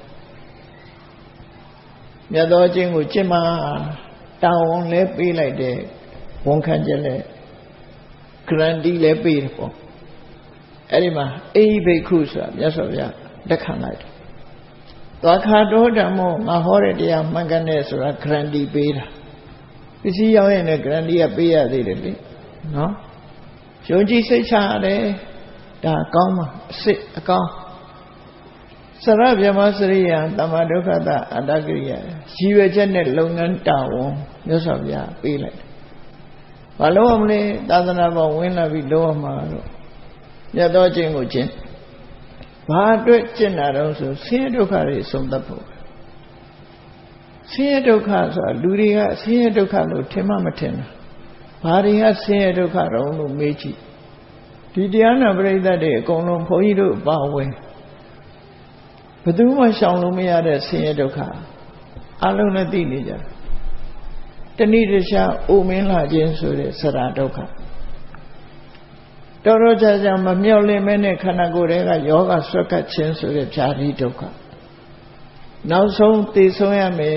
မြတ်သောအကျင့်ကိုကျင့်မှာတာဝန်လည်းပေးလိုက်တယ်ဝန်ခံချက်လည်းဂရန်တီလည်းပေးတယ်ပေါ့အဲ့ဒီမှာအေဟိဘိက္ခုဆိုတာမြတ်စွာဘုရားလက်ခံလိုက်တယ်သွားခါတော့ဓမ္မောငါဟောတဲ့တရားမှန်ကန်တယ်ဆိုတာဂရန်တီပေးတာပစ္စည်းရောက်ရင်လည်းဂရန်တီကပေးရသေးတယ်လေနော်ယုံကြည်စိတ်ချရတယ်ဒါအကောင်းပါအစစ်အကောင်းစရဗျမစရိယံသမ္မာဒုက္ခတအတ္တကရိယာရည်ရွယ်ချက်နဲ့လုပ်ငန်းတာဝန်မြတ်စွာဘုရားပေးလိုက်တယ်ဘာလို့မလဲသာသနာ့ဘောင်ဝင်လာပြီးလုပ်ရမှာတော့မြတ်သောအကျင့်ကိုကျင့်ဘာအတွက်ကျင့်တာတော့ဆိုဆင်းရဲဒုက္ခတွေဆုံးသတ်ဖို့ဆင်းရဲဒုက္ခဆိုတာလူတွေကဆင်းရဲဒုက္ခလို့ထင်မှမထင်တာဘာတွေကဆင်းရဲဒုက္ခတော့လို့မေးကြည့်ဒီတရားနာပရိသတ်တွေအကုန်လုံးဘုန်းကြီးတို့ပါဝင်ဘယ်သူမှရှောင်လို့မရတဲ့ဆင်းရဲဒုက္ခအလုံးနဲ့သိနေကြတဏှိတခြားအိုမင်းလာခြင်းဆိုတဲ့ဆရာဒုက္ခတော်တော်ကြာမမြော့လင့်မဲနဲ့ခန္ဓာကိုယ်တွေကယောဂဆွဲကပ်ခြင်းဆိုတဲ့ဖြာတိဒုက္ခနောက်ဆုံးသိဆုံးရမယ်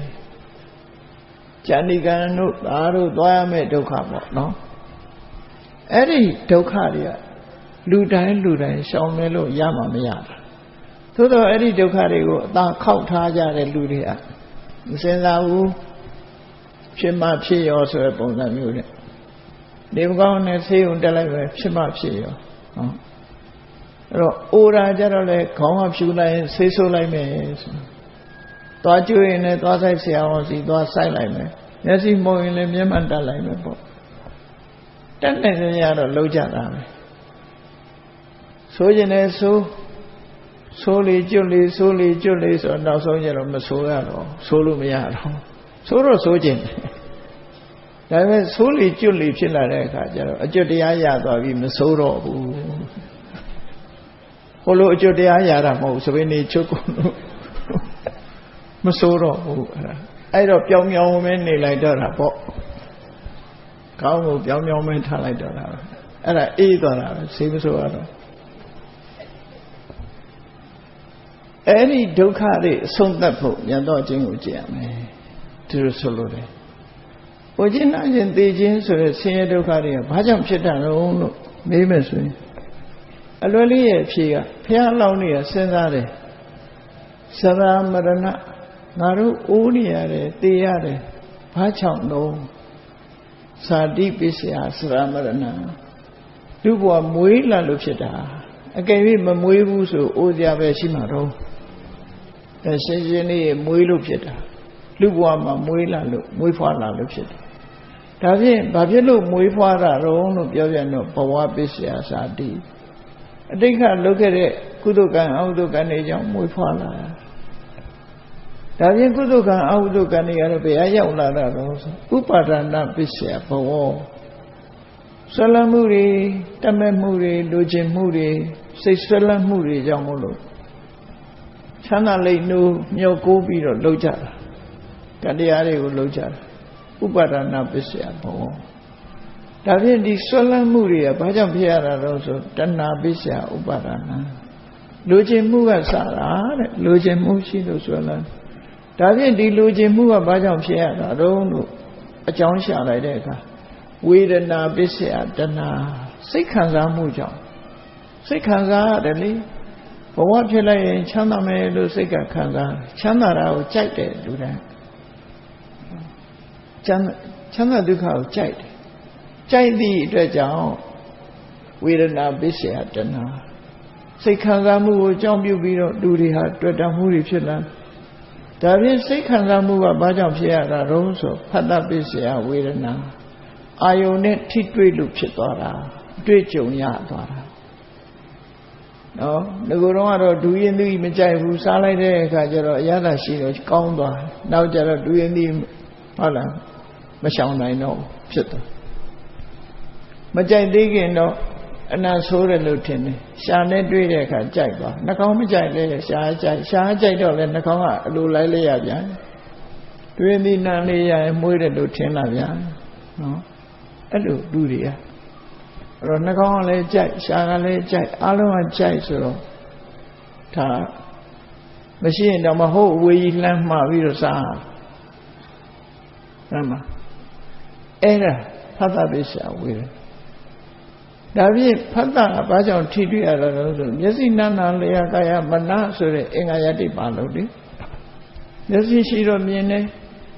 ဇာတိကံတို့ဒါတို့သွားရမယ်ဒုက္ခပေါ့နော်အဲ့ဒီဒုက္ခတွေကလူတိုင်းရှောင်မဲလို့ရမှာမရတာသို့တော့အဲ့ဒီဒုက္ခတွေကိုအသာခောက်ထားကြတဲ့လူတွေကမစင်စားဘူးဖြစ်မှဖြစ်ရောဆိုတဲ့ပုံစံမျိုးနဲ့နေမကောင်းနဲ့ဆေးုံတက်လိုက်ပဲဖြစ်မှဖြစ်ရောဟောအဲ့တော့အိုရာကြတော့လေခေါင်းကဖြူလိုက်ရင်ဆေးဆိုးလိုက်မယ်ဆိုသွားကျွေးရင်လည်းသွားဆိုင်ဆရာဝန်စီသွားဆိုင်လိုက်မယ်မျက်စိမှုံရင်လည်းမျက်မှန်တက်လိုက်မယ်ပေါ့တက်နေကြရတော့လုံးကြတာပဲဆိုရင်လည်းဆိုးလေကျွတ်လေဆိုးလေကျွတ်လေဆိုတော့နောက်ဆုံးကျတော့မဆိုးရတော့ဆိုးလို့မရတော့ဆိုးတော့ဆိုးခြင်းဒါပေမဲ့ဆိုးလေကျွတ်လေဖြစ်လာတဲ့အခါကျတော့အကျွတ်တရားရသွားပြီမဆိုးတော့ဘူးဟိုလိုအကျွတ်တရားရတာမဟုတ်စပင်းနေချုပ်ကုန်လို့မဆိုးတော့ဘူးအဲ့တော့ပြောင်းပြောင်းမဲနေလိုက်တော့တာပေါ့ကောင်းကိုပြောင်းပြောင်းမဲထားလိုက်တော့တာအဲ့ဒါအေးသွားတာပဲဆေးမဆိုးရတော့အဲ့ဒီဒုက္ခတွေအဆုံးသတ်ဖို့ဉာဏ်တော်ခြင်းကိုကြည့်ရမယ်ဒီလိုဆိုလို့တယ်။ဘုရားနာခြင်းသိခြင်းဆိုတဲ့ဆင်းရဲဒုက္ခတွေကဘာကြောင့်ဖြစ်တာလဲလို့မေးမယ်ဆိုရင်အလွယ်လေးရဲ့အဖြေကဘုရားလောင်းနေရစဉ်းစားတယ်။စရာမရဏငါတို့အိုးနေရတယ်သိရတယ်ဘာကြောင့်တော့ဇာတိပစ္စယစရာမရဏလူဘဝမွေးလာလို့ဖြစ်တာအကယ်၍မမွေးဘူးဆိုအိုးကြပဲရှိမှာတော့ရှင်းရှင်းလေးမွေးလို့ဖြစ်တာလူဘဝမှာမွေးလာလို့မွေးဖွားလာလို့ဖြစ်တယ်ဒါဖြင့်ဘာဖြစ်လို့မွေးဖွားတာတော့လို့ပြောပြန်တော့ဘဝပစ္စယဇာတိအတိတ်ကလုပ်ခဲ့တဲ့ကုသကံအကုသကံတွေကြောင့်မွေးဖွားလာတာဒါဖြင့်ကုသကံအကုသကံတွေကတော့ဘယ်အရောက်လာတာတော့ဥပါဒနာပစ္စယဘဝဆွလမ်းမှုတွေတတ်မဲ့မှုတွေလူကျင်မှုတွေစိတ်ဆွလမ်းမှုတွေကြောင့်မို့လို့ချမ်းသာလိမ့်နိုးမျောကိုးပြီးတော့လှုပ်ကြတာကတရားတွေကိုလှုပ်ကြတာဥပါဒနာပစ္စယဘဝဒါဖြင့်ဒီဆွလမ်းမှုတွေကဘာကြောင့်ဖြစ်ရတာတော့ဆိုတဏှာပစ္စယဥပါဒနာလူကျင်မှုကစတာတဲ့လူကျင်မှုရှိလို့ဆွလမ်းဒါဖြင့်ဒီလူကျင်မှုကဘာကြောင့်ဖြစ်ရတာတော့လို့အကြောင်းရှာလိုက်တဲ့အခါဝေဒနာပစ္စယတဏှာစိတ်ခံစားမှုကြောင့်စိတ်ခံစားရတယ်လေဘဝဖြစ်လိုက်ရင်ချမ်းသာမယ်လို့စိတ်ကခံစားချမ်းသာတာကိုကြိုက်တယ်လူတိုင်းချမ်းသာဒုက္ခကိုကြိုက်တယ်ကြိုက်သည့်အတွက်ကြောင့်ဝေဒနာပစ္စယတဏှာစိတ်ခံစားမှုကိုအကြောင်းပြုပြီးတော့လူတွေဟာတွေ့တာမှုတွေဖြစ်လာဒါဖြင့်စိတ်ခံစားမှုကဘာကြောင့်ဖြစ်ရတာတုံးဆိုဖတ်တပစ္စယဝေဒနာအာယုန်နဲ့ထိတွေ့လို့ဖြစ်သွားတာတွေ့ကြုံရသွားတာနော်ဒီကိုယ်တော့ကတော့ဒူရင်သီးမကြိုက်ဘူးစားလိုက်တဲ့အခါကျတော့အရသာရှိတော့ကောင်းသွားနောက်ကျတော့ဒူရင်သီးဟုတ်လားမရှောင်နိုင်တော့ဖြစ်သွားမကြိုက်သေးခင်တော့အနံ့ဆိုးတယ်လို့ထင်တယ်ရှာနဲ့တွေ့တဲ့အခါကြိုက်သွားနှာခေါင်းမကြိုက်လဲရှာကြိုက်တော့လဲနှာခေါင်းကအလိုလိုက်လိုက်ရပြန်တွေ့သည်နံလေးရရင်မွေးတယ်လို့ထင်လာပြန်နော်အဲ့လိုလူတွေကအဲ့တော့နှာခေါင်းကလည်းကြိုက်ရှာကလည်းကြိုက်အားလုံးကကြိုက်ဆိုတော့ဒါမရှိရင်တော့မဟုတ်ဝေကြီးလှမ်းမှားပြီးတော့စားရမှာအဲ့ဒါဖတ်တာပစ္စယဝေဒနာဒါဖြင့်ဖတ်တာကဘာကြောင့်ထိတွေ့ရတာလဲဆိုမျက်စိနာနာလျာကာယမနဆိုတဲ့အင်္ဂါယတိပါလို့လေမျက်စိရှိတော့မြင်တယ်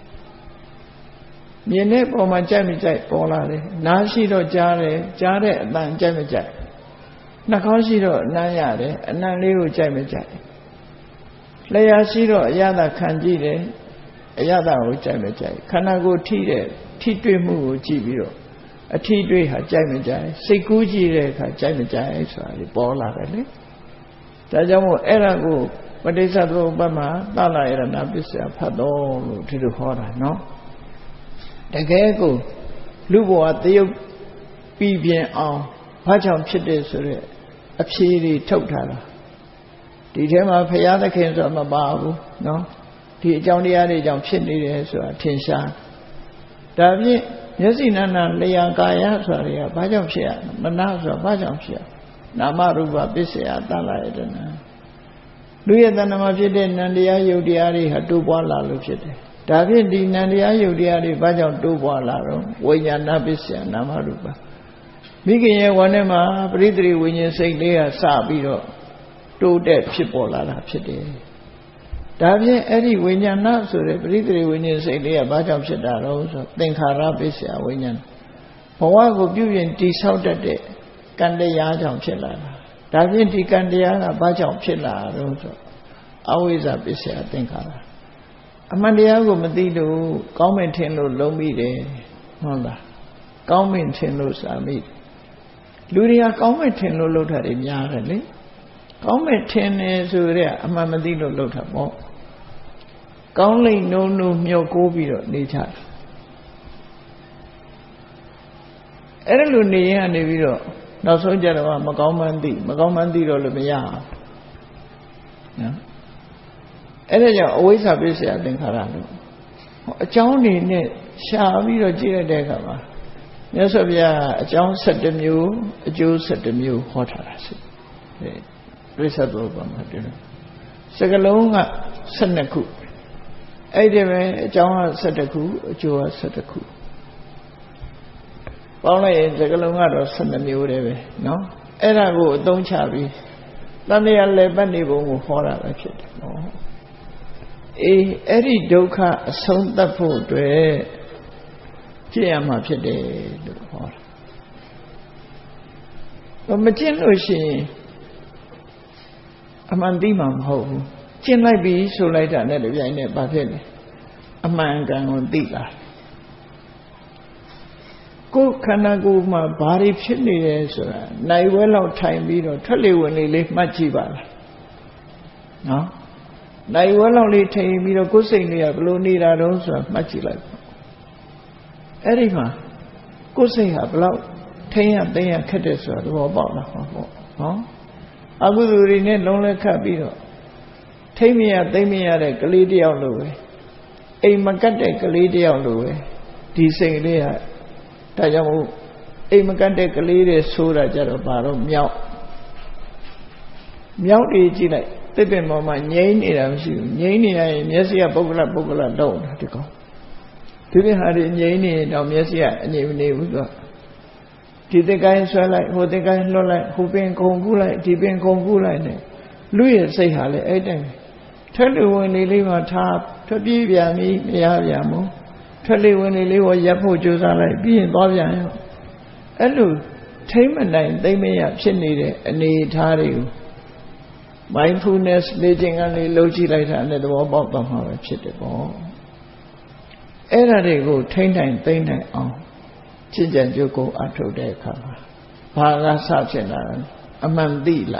မြင်တဲ့ပုံမှာကြိုက်မကြိုက်ပေါ်လာတယ်နားရှိတော့ကြားတယ်ကြားတဲ့အတန်ကြိုက်မကြိုက်နှာခေါင်းရှိတော့အနံ့ရတယ်အနံ့လေးကိုကြိုက်မကြိုက်လျာရှိတော့အရသာခံကြည့်တယ်အရသာကိုကြိုက်မကြိုက်ခန္ဓာကိုယ်ထိတဲ့ထိတွေ့မှုကိုကြည့်ပြီးတော့အထီးတွေးဟာကြိုက်မကြိုက်စိတ်ကူးကြည့်တဲ့အခါကြိုက်မကြိုက်ဆိုတာဒီပေါ်လာတယ်လေဒါကြောင့်မို့အဲ့ဒါကိုပဋိစ္စသမုပ္ပါဒ်မှာသလယရဏပစ္စယဖတ်တော်လို့ဒီလိုဟောတာနော်တကယ်ကိုလူဘဝတယုတ်ပြီးပြင်းအောင်ဘာကြောင့်ဖြစ်တယ်ဆိုတဲ့အဖြေတွေထုတ်ထားတာဒီထဲမှာဘုရားသခင်ဆိုတာမပါဘူးနော်ဒီအကြောင်းတရားတွေကြောင့်ဖြစ်နေတယ်ဆိုတာထင်ရှားဒါဖြင့်မျက်စိနာနာလျာကာယဆိုတာတွေကဘာကြောင့်ဖြစ်ရမနဆိုတာဘာကြောင့်ဖြစ်ရနာမရူပပစ္စယသလယတနာလူရဲ့တဏ္ဍမှာဖြစ်တဲ့နံတရားယုတ်တရားတွေဟာတိုးပွားလာလို့ဖြစ်တယ်ဒါဖြင့်ဒီနံတရားယုတ်တရားတွေဘာကြောင့်တိုးပွားလာတော့ဝိညာဏပစ္စယနာမရူပမိခင်ရဲ့ဝမ်းထဲမှာပရိသေဝိညာဉ်စိတ်လေးကစပြီးတော့တိုးတက်ဖြစ်ပေါ်လာတာဖြစ်တယ်ဒါဖြင့်အဲ့ဒီဝိညာဏဆိုတဲ့ပရိသေဝိညာဉ်စိတ်လေးကဘာကြောင့်ဖြစ်တာတော့ဆိုသင်္ခါရပစ္စယဝိညာဏဘဝကိုပြုပြင်တိဆောက်တတ်တဲ့ကံတရားကြောင့်ဖြစ်လာတာဒါဖြင့်ဒီကံတရားကဘာကြောင့်ဖြစ်လာတော့ဆိုအဝိဇ္ဇပစ္စယသင်္ခါရအမှန်တရားကိုမသိလို့ကောင်းမင်ထင်လို့လုံးမိတယ်ဟုတ်လားကောင်းမင်ထင်လို့စာမိလူတွေကကောင်းမင်ထင်လို့လှုပ်တာတွေများတယ်လေကောင်းမင်ထင်နေဆိုတဲ့အမှန်မသိလို့လှုပ်တာပေါ့ကောင်းလိမ့်နိုးနိုးမြော့ကိုးပြီးတော့နေကြတယ်အဲ့ဒါလိုနေရင်ကနေပြီးတော့နောက်ဆုံးကြတော့မကောင်းမှန်းသိတော့လည်းမရဘူးနော်အဲ့ဒါကြောင့်အဝိဇ္ဇပစ္စယသင်္ခါရလို့အကြောင်းနေနဲ့ရှာပြီးတော့ကြည့်ရတဲ့အခါမှာမြတ်စွာဘုရားအကြောင်း17မျိုးအကျိုး17မျိုးဟောထားတာရှိတယ်ပြိဿသောဘာမှတယ်စကလုံးက12ခုအဲ့ဒီပဲအကြောင်းက17ခုအကျိုးက17ခုပေါင်းလိုက်ရင်စကလုံးကတော့12မျိုးတည်းပဲเนาะအဲ့ဒါကိုအသုံးချပြီးတန်တရားလည်းပတ်နေပုံကိုဟောတာပဲဖြစ်တယ်เนาะအေးအဲ့ဒီဒုက္ခအဆုံးသတ်ဖို့အတွက်ကျင့်ရမှာဖြစ်တယ်လို့ဟောတာမကျင့်လို့ရှိရင်အမှန်သိမှာမဟုတ်ဘူးကျင့်လိုက်ပြီဆိုလိုက်တာနဲ့တပြိုင်နက်ဘာဖြစ်လဲအမှန်ကန်ကိုသိလာကိုယ်ခန္ဓာကိုယ်မှာဘာတွေဖြစ်နေလဲဆိုတာနိုင်ဝဲလောက်ထိုင်ပြီးတော့ထွက်လေဝင်လေလေးမှတ်ကြည့်ပါလားနော်နိုင်ဝဲလောက်လေးထိုင်ပြီးတော့ကိုယ်စိတ်လေးကဘလို့နေတာတုံးဆိုတာမှတ်ကြည့်လိုက်အဲ့ဒီမှာကိုယ်စိတ်ဟာဘလောက်ထိမ့်ရသိမ့်ရခက်တယ်ဆိုတာသဘောပေါက်လားပေါ့နော်အကုသိုလ်တွေနဲ့လုံးလဲခတ်ပြီးတော့ထိမ့်မရသိမ့်မရတဲ့ကလေးတယောက်လိုပဲအိမ်မကတ်တဲ့ကလေးတယောက်လိုပဲဒီစိတ်လေးဟာဒါကြောင့်မို့အိမ်မကတ်တဲ့ကလေးတွေဆိုးတာကြတော့ဘာတော့မြောက်တွေကြည့်လိုက်တစ်ပင်ပေါ်မှာငြိမ်းနေတာမရှိဘူးငြိမ်းနေရင်မျက်စိကပုဂ္ဂလတော့တာဒီကောင်ဒီလိုဟာတွေငြိမ်းနေတော့မျက်စိကအငြိမ်မနေဘူးသူကဒီသကိုင်းဆွဲလိုက်ဟိုသကိုင်းလွှတ်လိုက်ဟိုပင်ခုံကူးလိုက်ဒီပင်ခုံကူးလိုက်နဲ့လူရဲ့စိတ်ဟာလည်းအဲ့တိုင်းထွက်လေဝင်လေလေးမှာထားထွက်ပြေးပြန်ပြီမရပြန်ဘူးထွက်လေဝင်လေလေးကိုရပ်ဖို့ကြိုးစားလိုက်ပြီးရင်သွားပြန်ရောအဲ့လိုထိမ့်မနိုင်သိမ့်မရဖြစ်နေတဲ့အနေအထားတွေကို mindfulness လေ့ကျင့်ခန်းလေးလုပ်ကြည့်လိုက်တာနဲ့သဘောပေါက်သွားမှာပဲဖြစ်တယ်ပေါ့အဲ့ဒါတွေကိုထိမ့်နိုင်သိမ့်နိုင်အောင်ကျင့်ကြံကြိုးကိုအထုတ်တဲ့အခါမှာဘာကစဖြစ်လာလဲအမှန်သိလာ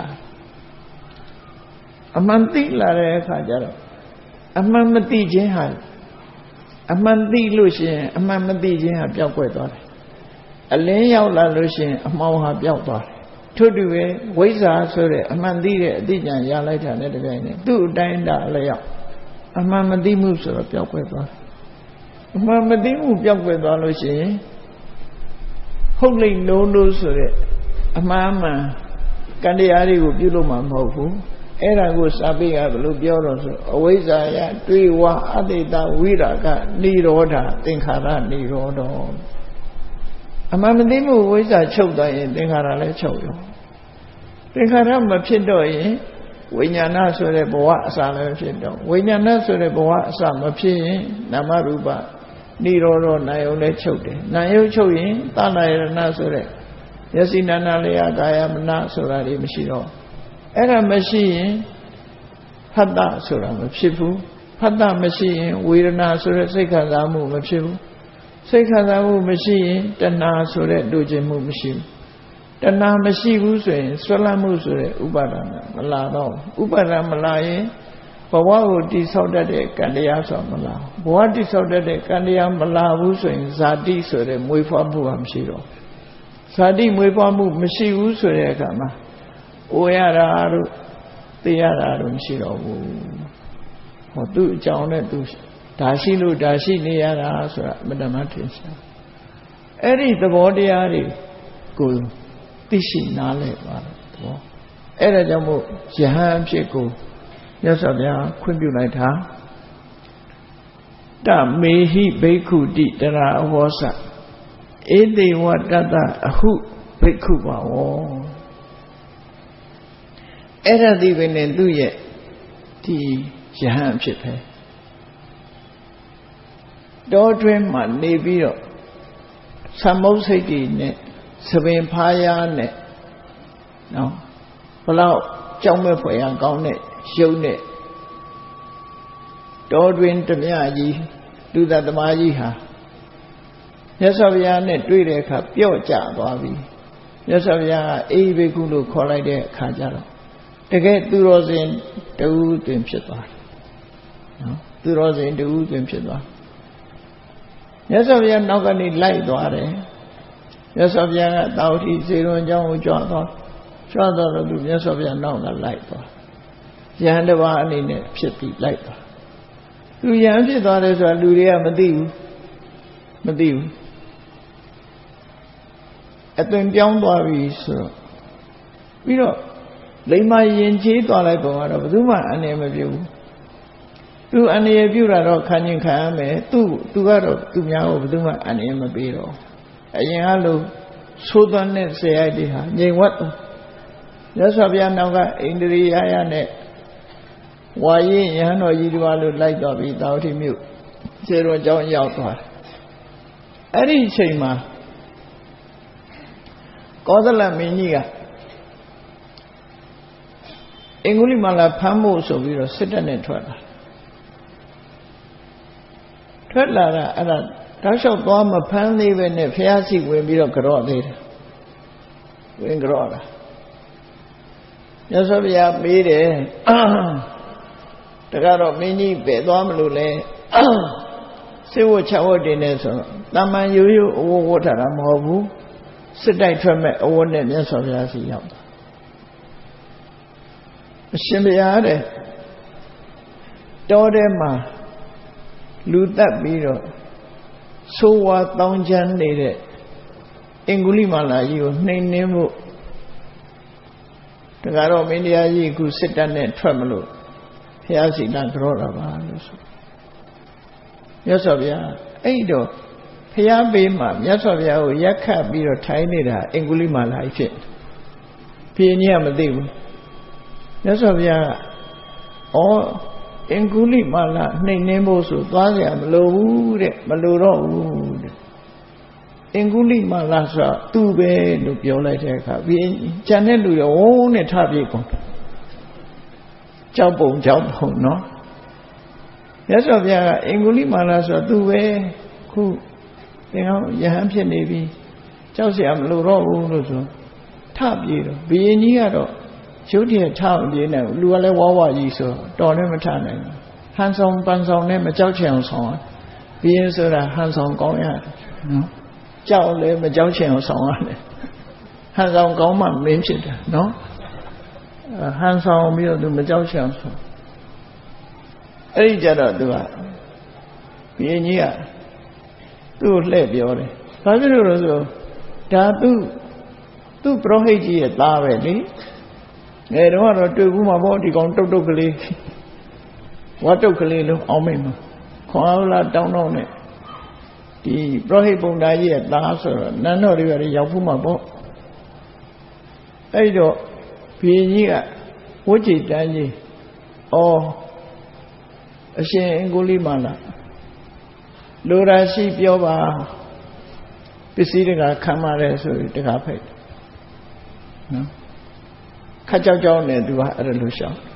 အမှန်သိလာတဲ့အခါကျတော့အမှန်မသိခြင်းဟာအမှန်သိလို့ရှိရင်အမှန်မသိခြင်းဟာပျောက်ကွယ်သွားတယ်အလင်းရောက်လာလို့ရှိရင်အမှောင်ဟာပျောက်သွားတယ်ထို့တူပဲဝိဇ္ဇာဆိုတဲ့အမှန်သိတဲ့အသိဉာဏ်ရလိုက်တာနဲ့တပြိုင်နက်သူ့အတိုင်းတာအလျောက်အမှန်မသိမှုဆိုတော့ပျောက်ကွယ်သွားတယ်အမှန်မသိမှုပျောက်ကွယ်သွားလို့ရှိရင်ဟုတ်လိမ့်လို့ဆိုတဲ့အမှန်မှန်ကံတရားတွေကိုပြုလို့မှမဟုတ်ဘူးအဲ့ဒါကိုစာပေကဘယ်လိုပြောတော့ဆိုအဝိဇ္ဇာယတွေးဝါအတိတဝိရာကနိရောဓသင်္ခါရနိရောဓအမှန်မသိမှုဝိဇ္ဇာချုပ်သွားရင်သင်္ခါရလည်းချုပ်ရောသင်္ခါရမဖြစ်တော့ရင်ဝိညာဏဆိုတဲ့ဘဝအစလည်းဖြစ်တော့ဝိညာဏဆိုတဲ့ဘဝအစမဖြစ်ရင်နာမရူပနိရောဓနာယုံလည်းချုပ်တယ်နာယုံချုပ်ရင်သလယရဏဆိုတဲ့မျက်စိနာနာလျာကာယမနဆိုတာတွေမရှိတော့အဲ့ဒါမရှိရင်ဖတ်တာဆိုတာမဖြစ်ဘူးဖတ်တာမရှိရင်ဝေဒနာဆိုတဲ့စိတ်ခံစားမှုမဖြစ်ဘူးစိတ်ခံစားမှုမရှိရင်တဏှာဆိုတဲ့တို့ခြင်းမှုမရှိဘူးတဏှာမရှိဘူးဆိုရင်ဆွဲလန်းမှုဆိုတဲ့ဥပါဒနာမလာတော့ဥပါဒနာမလာရင်ဘဝကိုတိဆောက်တတ်တဲ့ကံတရားဆိုမလာဘဝတိဆောက်တတ်တဲ့ကံတရားမလာဘူးဆိုရင်ဇာတိဆိုတဲ့မွေးဖွားမှုကမရှိတော့ဇာတိမွေးဖွားမှုမရှိဘူးဆိုတဲ့အခါမှာအိုရတာတို့သိရတာတို့မရှိတော့ဘူးဟောသူ့အကြောင်းနဲ့သူဒါရှိလို့ဒါရှိနေရတာဆိုတာအမှန်တမ်းထင်ရှားအဲ့ဒီသဘောတရားတွေကိုသိရှိနားလည်သွားတယ်သဘောအဲ့ဒါကြောင့်မို့ယဟန်ဖြစ်ကိုမြတ်စွာဘုရားခွင့်ပြုလိုက်တာတမေဟိဘိက္ခုတိတရာအဝေါစဧတေဝတတအဟုဘိက္ခုပါဝေါအဲ့ဒါဒီပဲနဲ့သူ့ရဲ့ဒီယဟန်ဖြစ်ပဲတောတွင်းမှာနေပြီးတော့သမုတ်စိတ်တွေနဲ့သပင်ဖားရနဲ့နော်ဘလောက်ကြောက်မဲ့ဖွယ်ရကောင်းတဲ့ရုပ်နဲ့တောတွင်းဓမြကြီးလူသက်သမားကြီးဟာမြတ်စွာဘုရားနဲ့တွေ့တဲ့အခါပျော့ကျသွားပြီမြတ်စွာဘုရားကအေဟိဘိက္ခုလို့ခေါ်လိုက်တဲ့အခါကျတော့တကယ်သူတော်စင်တူတွင်ဖြစ်သွားတယ်နော်သူတော်စင်တူတွင်ဖြစ်သွားမြတ်စွာဘုရားနောက်ကနေလိုက်သွားတယ်မြတ်စွာဘုရားကတာဝတိစေရွန်အကြောင်းကိုကြွသွားတော့သူမြတ်စွာဘုရားနောက်ကလိုက်သွားယဟန်တစ်ပါးအနေနဲ့ဖြစ်ပြီးလိုက်သွားသူယဟန်ဖြစ်သွားတယ်ဆိုတာလူတွေကမသိဘူးအသွင်ပြောင်းသွားပြီဆိုတော့ပြီးတော့လိမ္မာရင်ကျေးသွားလိုက်ပုံကတော့ဘယ်သူမှအန္တရာယ်မပြုဘူးသူအန္တရာယ်ပြုတာတော့ခံရင်ခံရမယ်သူကတော့သူများကိုဘယ်သူမှအန္တရာယ်မပေးတော့အရင်ကလို့သိုးသွန်းတဲ့ဆရာတွေဟာငြိမ်ဝတ်မြတ်စွာဘုရားနောက်ကအိန္ဒြိယရနဲ့ဝါရင်ယဟန်တော်ကြီးတစ်ပါးလို့လိုက်တော့ပြီးတာဝတိမြို့ခြေတော်ကျောင်းရောက်သွားတယ်အဲ့ဒီအချိန်မှာကောသလမင်းကြီးကအင်္ဂုလိမာလာဖမ်းဖို့ဆိုပြီးတော့စစ်တပ်နဲ့ထွက်လာတာအဲ့ဒါတောက်လျှောက်သွားမဖမ်းသေးပဲနဲ့ဖျားစီဝင်ပြီးတော့ကြော့သေးတယ်ဝင်ကြော့တာမြတ်စွာဘုရားမေးတယ်တကတော့မင်းကြီးပဲသွားမလို့လဲစေဝချဝတ်တင်နေဆိုတော့တမန်ရိုးရိုးအဝတ်ဝတ်ထားတာမဟုတ်ဘူးစစ်တိုက်ထွက်မဲ့အဝတ်နဲ့မြတ်စွာဘုရားစီရောက်တာအရှင်ဘုရားတဲ့တောထဲမှာလူတက်ပြီးတော့ဆိုးဝါးတောင်းချမ်းနေတဲ့အင်္ဂုလိမာလာကြီးကိုနှိမ်နှင်းဖို့တကတော့မင်းတရားကြီးကစစ်တပ်နဲ့ထွက်မလို့ဘုရားစီတန်ကြောတာပါလို့ဆိုမြတ်စွာဘုရားအဲ့တော့ဘုရားဘေးမှာမြတ်စွာဘုရားကိုရက်ခတ်ပြီးတော့ထိုင်နေတာအင်္ဂုလိမာလာကြီးဖြစ်ဘုရင်ကြီးကမသိဘူးမြတ်စွာဘုရားကဩအင်္ဂုလိမာလာနှိမ်နှင်းဖို့ဆိုသွားเสียမလိုဘူးတဲ့မလိုတော့ဘူးတဲ့အင်္ဂုလိမာလာဆိုသူ့ပဲလို့ပြောလိုက်တဲ့အခါပြီးကျန်တဲ့လူရောဝုန်းနဲ့ထပြေကုန်ကြောက်ပုံနော်မြတ်စွာဘုရားကအင်္ဂုလိမာလာဆိုတော့သူပဲခုသင်္ကောယဟန်ဖြစ်နေပြီကြောက်เสียမလို့တော့ဘူးလို့ဆိုထပြေတော့ဘုရင်ကြီးကတော့ရုပ်တရက်ထမပြေနိုင်ဘူးလူကလည်းဝါဝကြီးဆိုတော်လည်းမထနိုင်ဘူးဟန်ဆောင်ပန်းဆောင်နဲ့မကြောက်ချင်အောင်ဆောင်ဘုရင်ဆိုတာဟန်ဆောင်ကောင်းရတယ်နော်ကြောက်လည်းမကြောက်ချင်အောင်ဆောင်ရတယ်ဟန်ဆောင်ကောင်းမှမင်းဖြစ်တာနော်ဟန်ဆောင်ပြီးတော့သူမကြောက်ချင်အောင်ဆောင်အဲ့ဒီကြတော့သူကဘုရင်ကြီးကသူ့ကိုလှည့်ပြောတယ်ဘာဖြစ်လို့လဲဆိုဒါသူ့ပရောဟိတ်ကြီးရဲ့သားပဲလေငယ်တော့တွေ့ဘူးမှာပေါ့ဒီကောင်တုတ်ကလေးဝတ်တုတ်ကလေးလုံးအောင်မိတ်မှာခွန်အားလာတောင်းနဲ့ဒီပရောဟိတ်ပုံသားကြီးရဲ့သားဆိုတော့နန်းတော်တွေပဲရောက်ဘူးမှာပေါ့အဲ့တော့ဘုရင်ကြီးကဝတ်ကြည်တန်းကြီးအရှင်အင်္ဂုလိမာလာလိုရာရှိပြောပါပစ္စည်းတကာခံပါတယ်ဆိုပြီးတကာဖိတ်နော်ခက်ကြောက်နဲ့သူကအဲ့လိုရှောင်း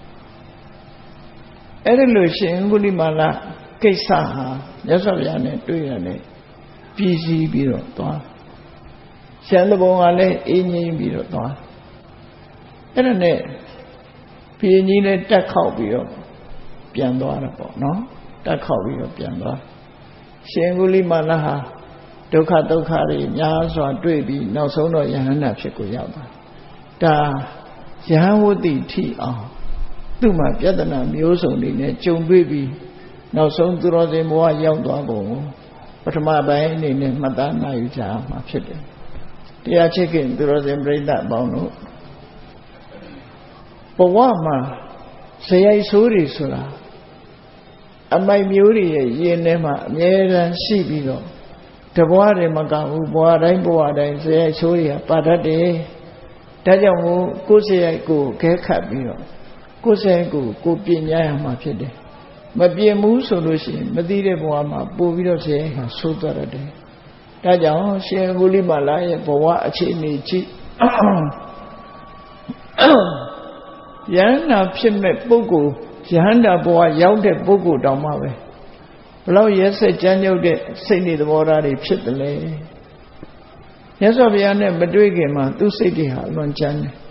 အဲ့လိုရှင်အင်္ဂုလိမာလာကိစ္စဟာမြတ်စွာဘုရားနဲ့တွေ့ရတယ်ပြည်စည်းပြီးတော့သွားရှမ်းတဘုံကလည်းအင်းငိမ့်ပြီးတော့သွားအဲ့ဒါနဲ့ဘုရင်ကြီးလည်းတက်ခောက်ပြီးတော့ပြန်သွားတာပေါ့နော်တက်ခောက်ပြီးတော့ပြန်သွားရှင်ကုလိမာလာဟာဒုက္ခတွေများစွာတွေ့ပြီးနောက်ဆုံးတော့ယဟန္တာဖြစ်ကိုရောက်သွားဒါယဟန်ဝတ္တိထိအောင်သူ့မှာပြဿနာမျိုးစုံတွေနဲ့ကြုံတွေ့ပြီးနောက်ဆုံးသူတော်စင်ဘဝရောက်သွားပုံကိုပထမပိုင်းအနေနဲ့မှတ်သားနိုင်ကြမှာဖြစ်တယ်တရားချစ်ခင်သူတော်စင်ပြိဿအပေါင်းတို့ဘဝမှာဇယိုက်ဆိုးတွေဆိုတာအမိုက်မျိုးတွေရဲ့ရင်ထဲမှာအမြဲတမ်းရှိပြီးတော့တဘဝတည်းမကဘူးဘဝတိုင်းဇယိုက်ဆိုးတွေကပါတတ်တယ်ဒါကြောင့်မို့ကိုယ်ဇယိုက်ကိုခဲခတ်ပြီးတော့ကိုယ်ဇယိုက်ကိုပြင်ရမှာဖြစ်တယ်မပြင်ဘူးဆိုလို့ရှိရင်မသိတဲ့ဘဝမှာပို့ပြီးတော့ဇယိုက်ကဆိုးသွားတယ်ဒါကြောင့်ရှင်ကုလိမာလာရဲ့ဘဝအခြေအနေကြည့်ယန္တာဖြစ်မဲ့ပုဂ္ဂိုလ်ယဟန္တာဘဝရောက်တဲ့ပုဂ္ဂိုလ်တောင်မှပဲဘလောက်ရဲစက်ကြမ်းကြုတ်တဲ့စိတ်နေသဘောထားတွေဖြစ်တယ်လေမြတ်စွာဘုရားနဲ့မတွေ့ခင်မှာသူ့စိတ်တွေဟာအလွန်ကြမ်းတယ်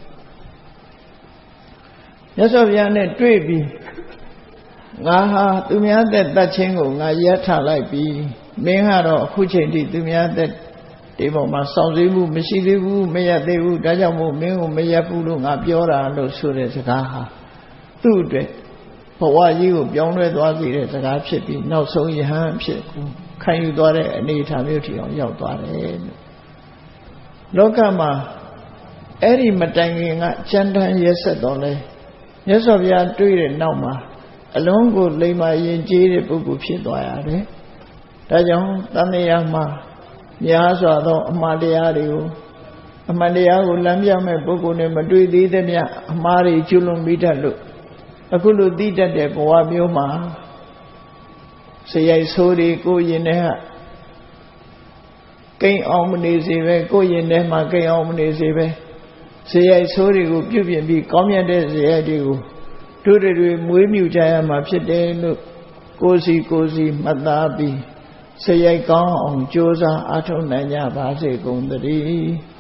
မြတ်စွာဘုရားနဲ့တွေ့ပြီးငါဟာသူများသက်တတ်ခြင်းကိုငါရပ်ထားလိုက်ပြီးမင်းကတော့အခုချိန်ထိသူများသက်ဒီပေါ်မှာစောင့်စည်းမှုမရှိသေးဘူးမရပ်သေးဘူးဒါကြောင့်မို့မင်းကိုမရပ်ဘူးလို့ငါပြောတာလို့ဆိုတဲ့စကားဟာသူ့အတွက်ဘဝကြီးကိုပြောင်းလဲသွားစေတဲ့စကားဖြစ်ပြီးနောက်ဆုံးယဟန်ဖြစ်ခံယူသွားတဲ့အနေအထားမျိုးထိအောင်ရောက်သွားတယ်လို့လောကမှာအဲ့ဒီမတိုင်ခင်ကကြမ်းတမ်းရက်ဆက်တော်လဲမြတ်စွာဘုရားတွေ့တဲ့နောက်မှာအလုံးကိုလိမ္မာရင်ကျေးတဲ့ပုဂ္ဂိုလ်ဖြစ်သွားရတယ်ဒါကြောင့်တန်မြာမှာများစွာသောအမှားတရားတွေကိုအမှန်တရားကိုလမ်းပြမဲ့ပုဂ္ဂိုလ်နဲ့မတွေ့သေးသမျှအမှားတွေကျွလွန်မိတတ်လို့အခုလိုသိတတ်တဲ့ဘဝမျိုးမှာဇယိုက်ဆိုးတွေကိုရင်ထဲကကိန်းအောင်မနေစေပဲကိုရင်ထဲမှာကိန်းအောင်မနေစေပဲဇယိုက်ဆိုးတွေကိုပြုပြင်ပြီးကောင်းမြတ်တဲ့ဇယိုက်တွေကိုတို့တွေမွေးမြူကြရမှာဖြစ်တယ်လို့ကိုစီမှတ်သားပြီးဇယိုက်ကောင်းအောင်ကြိုးစားအားထုတ်နိုင်ကြပါစေကုန်သတည်း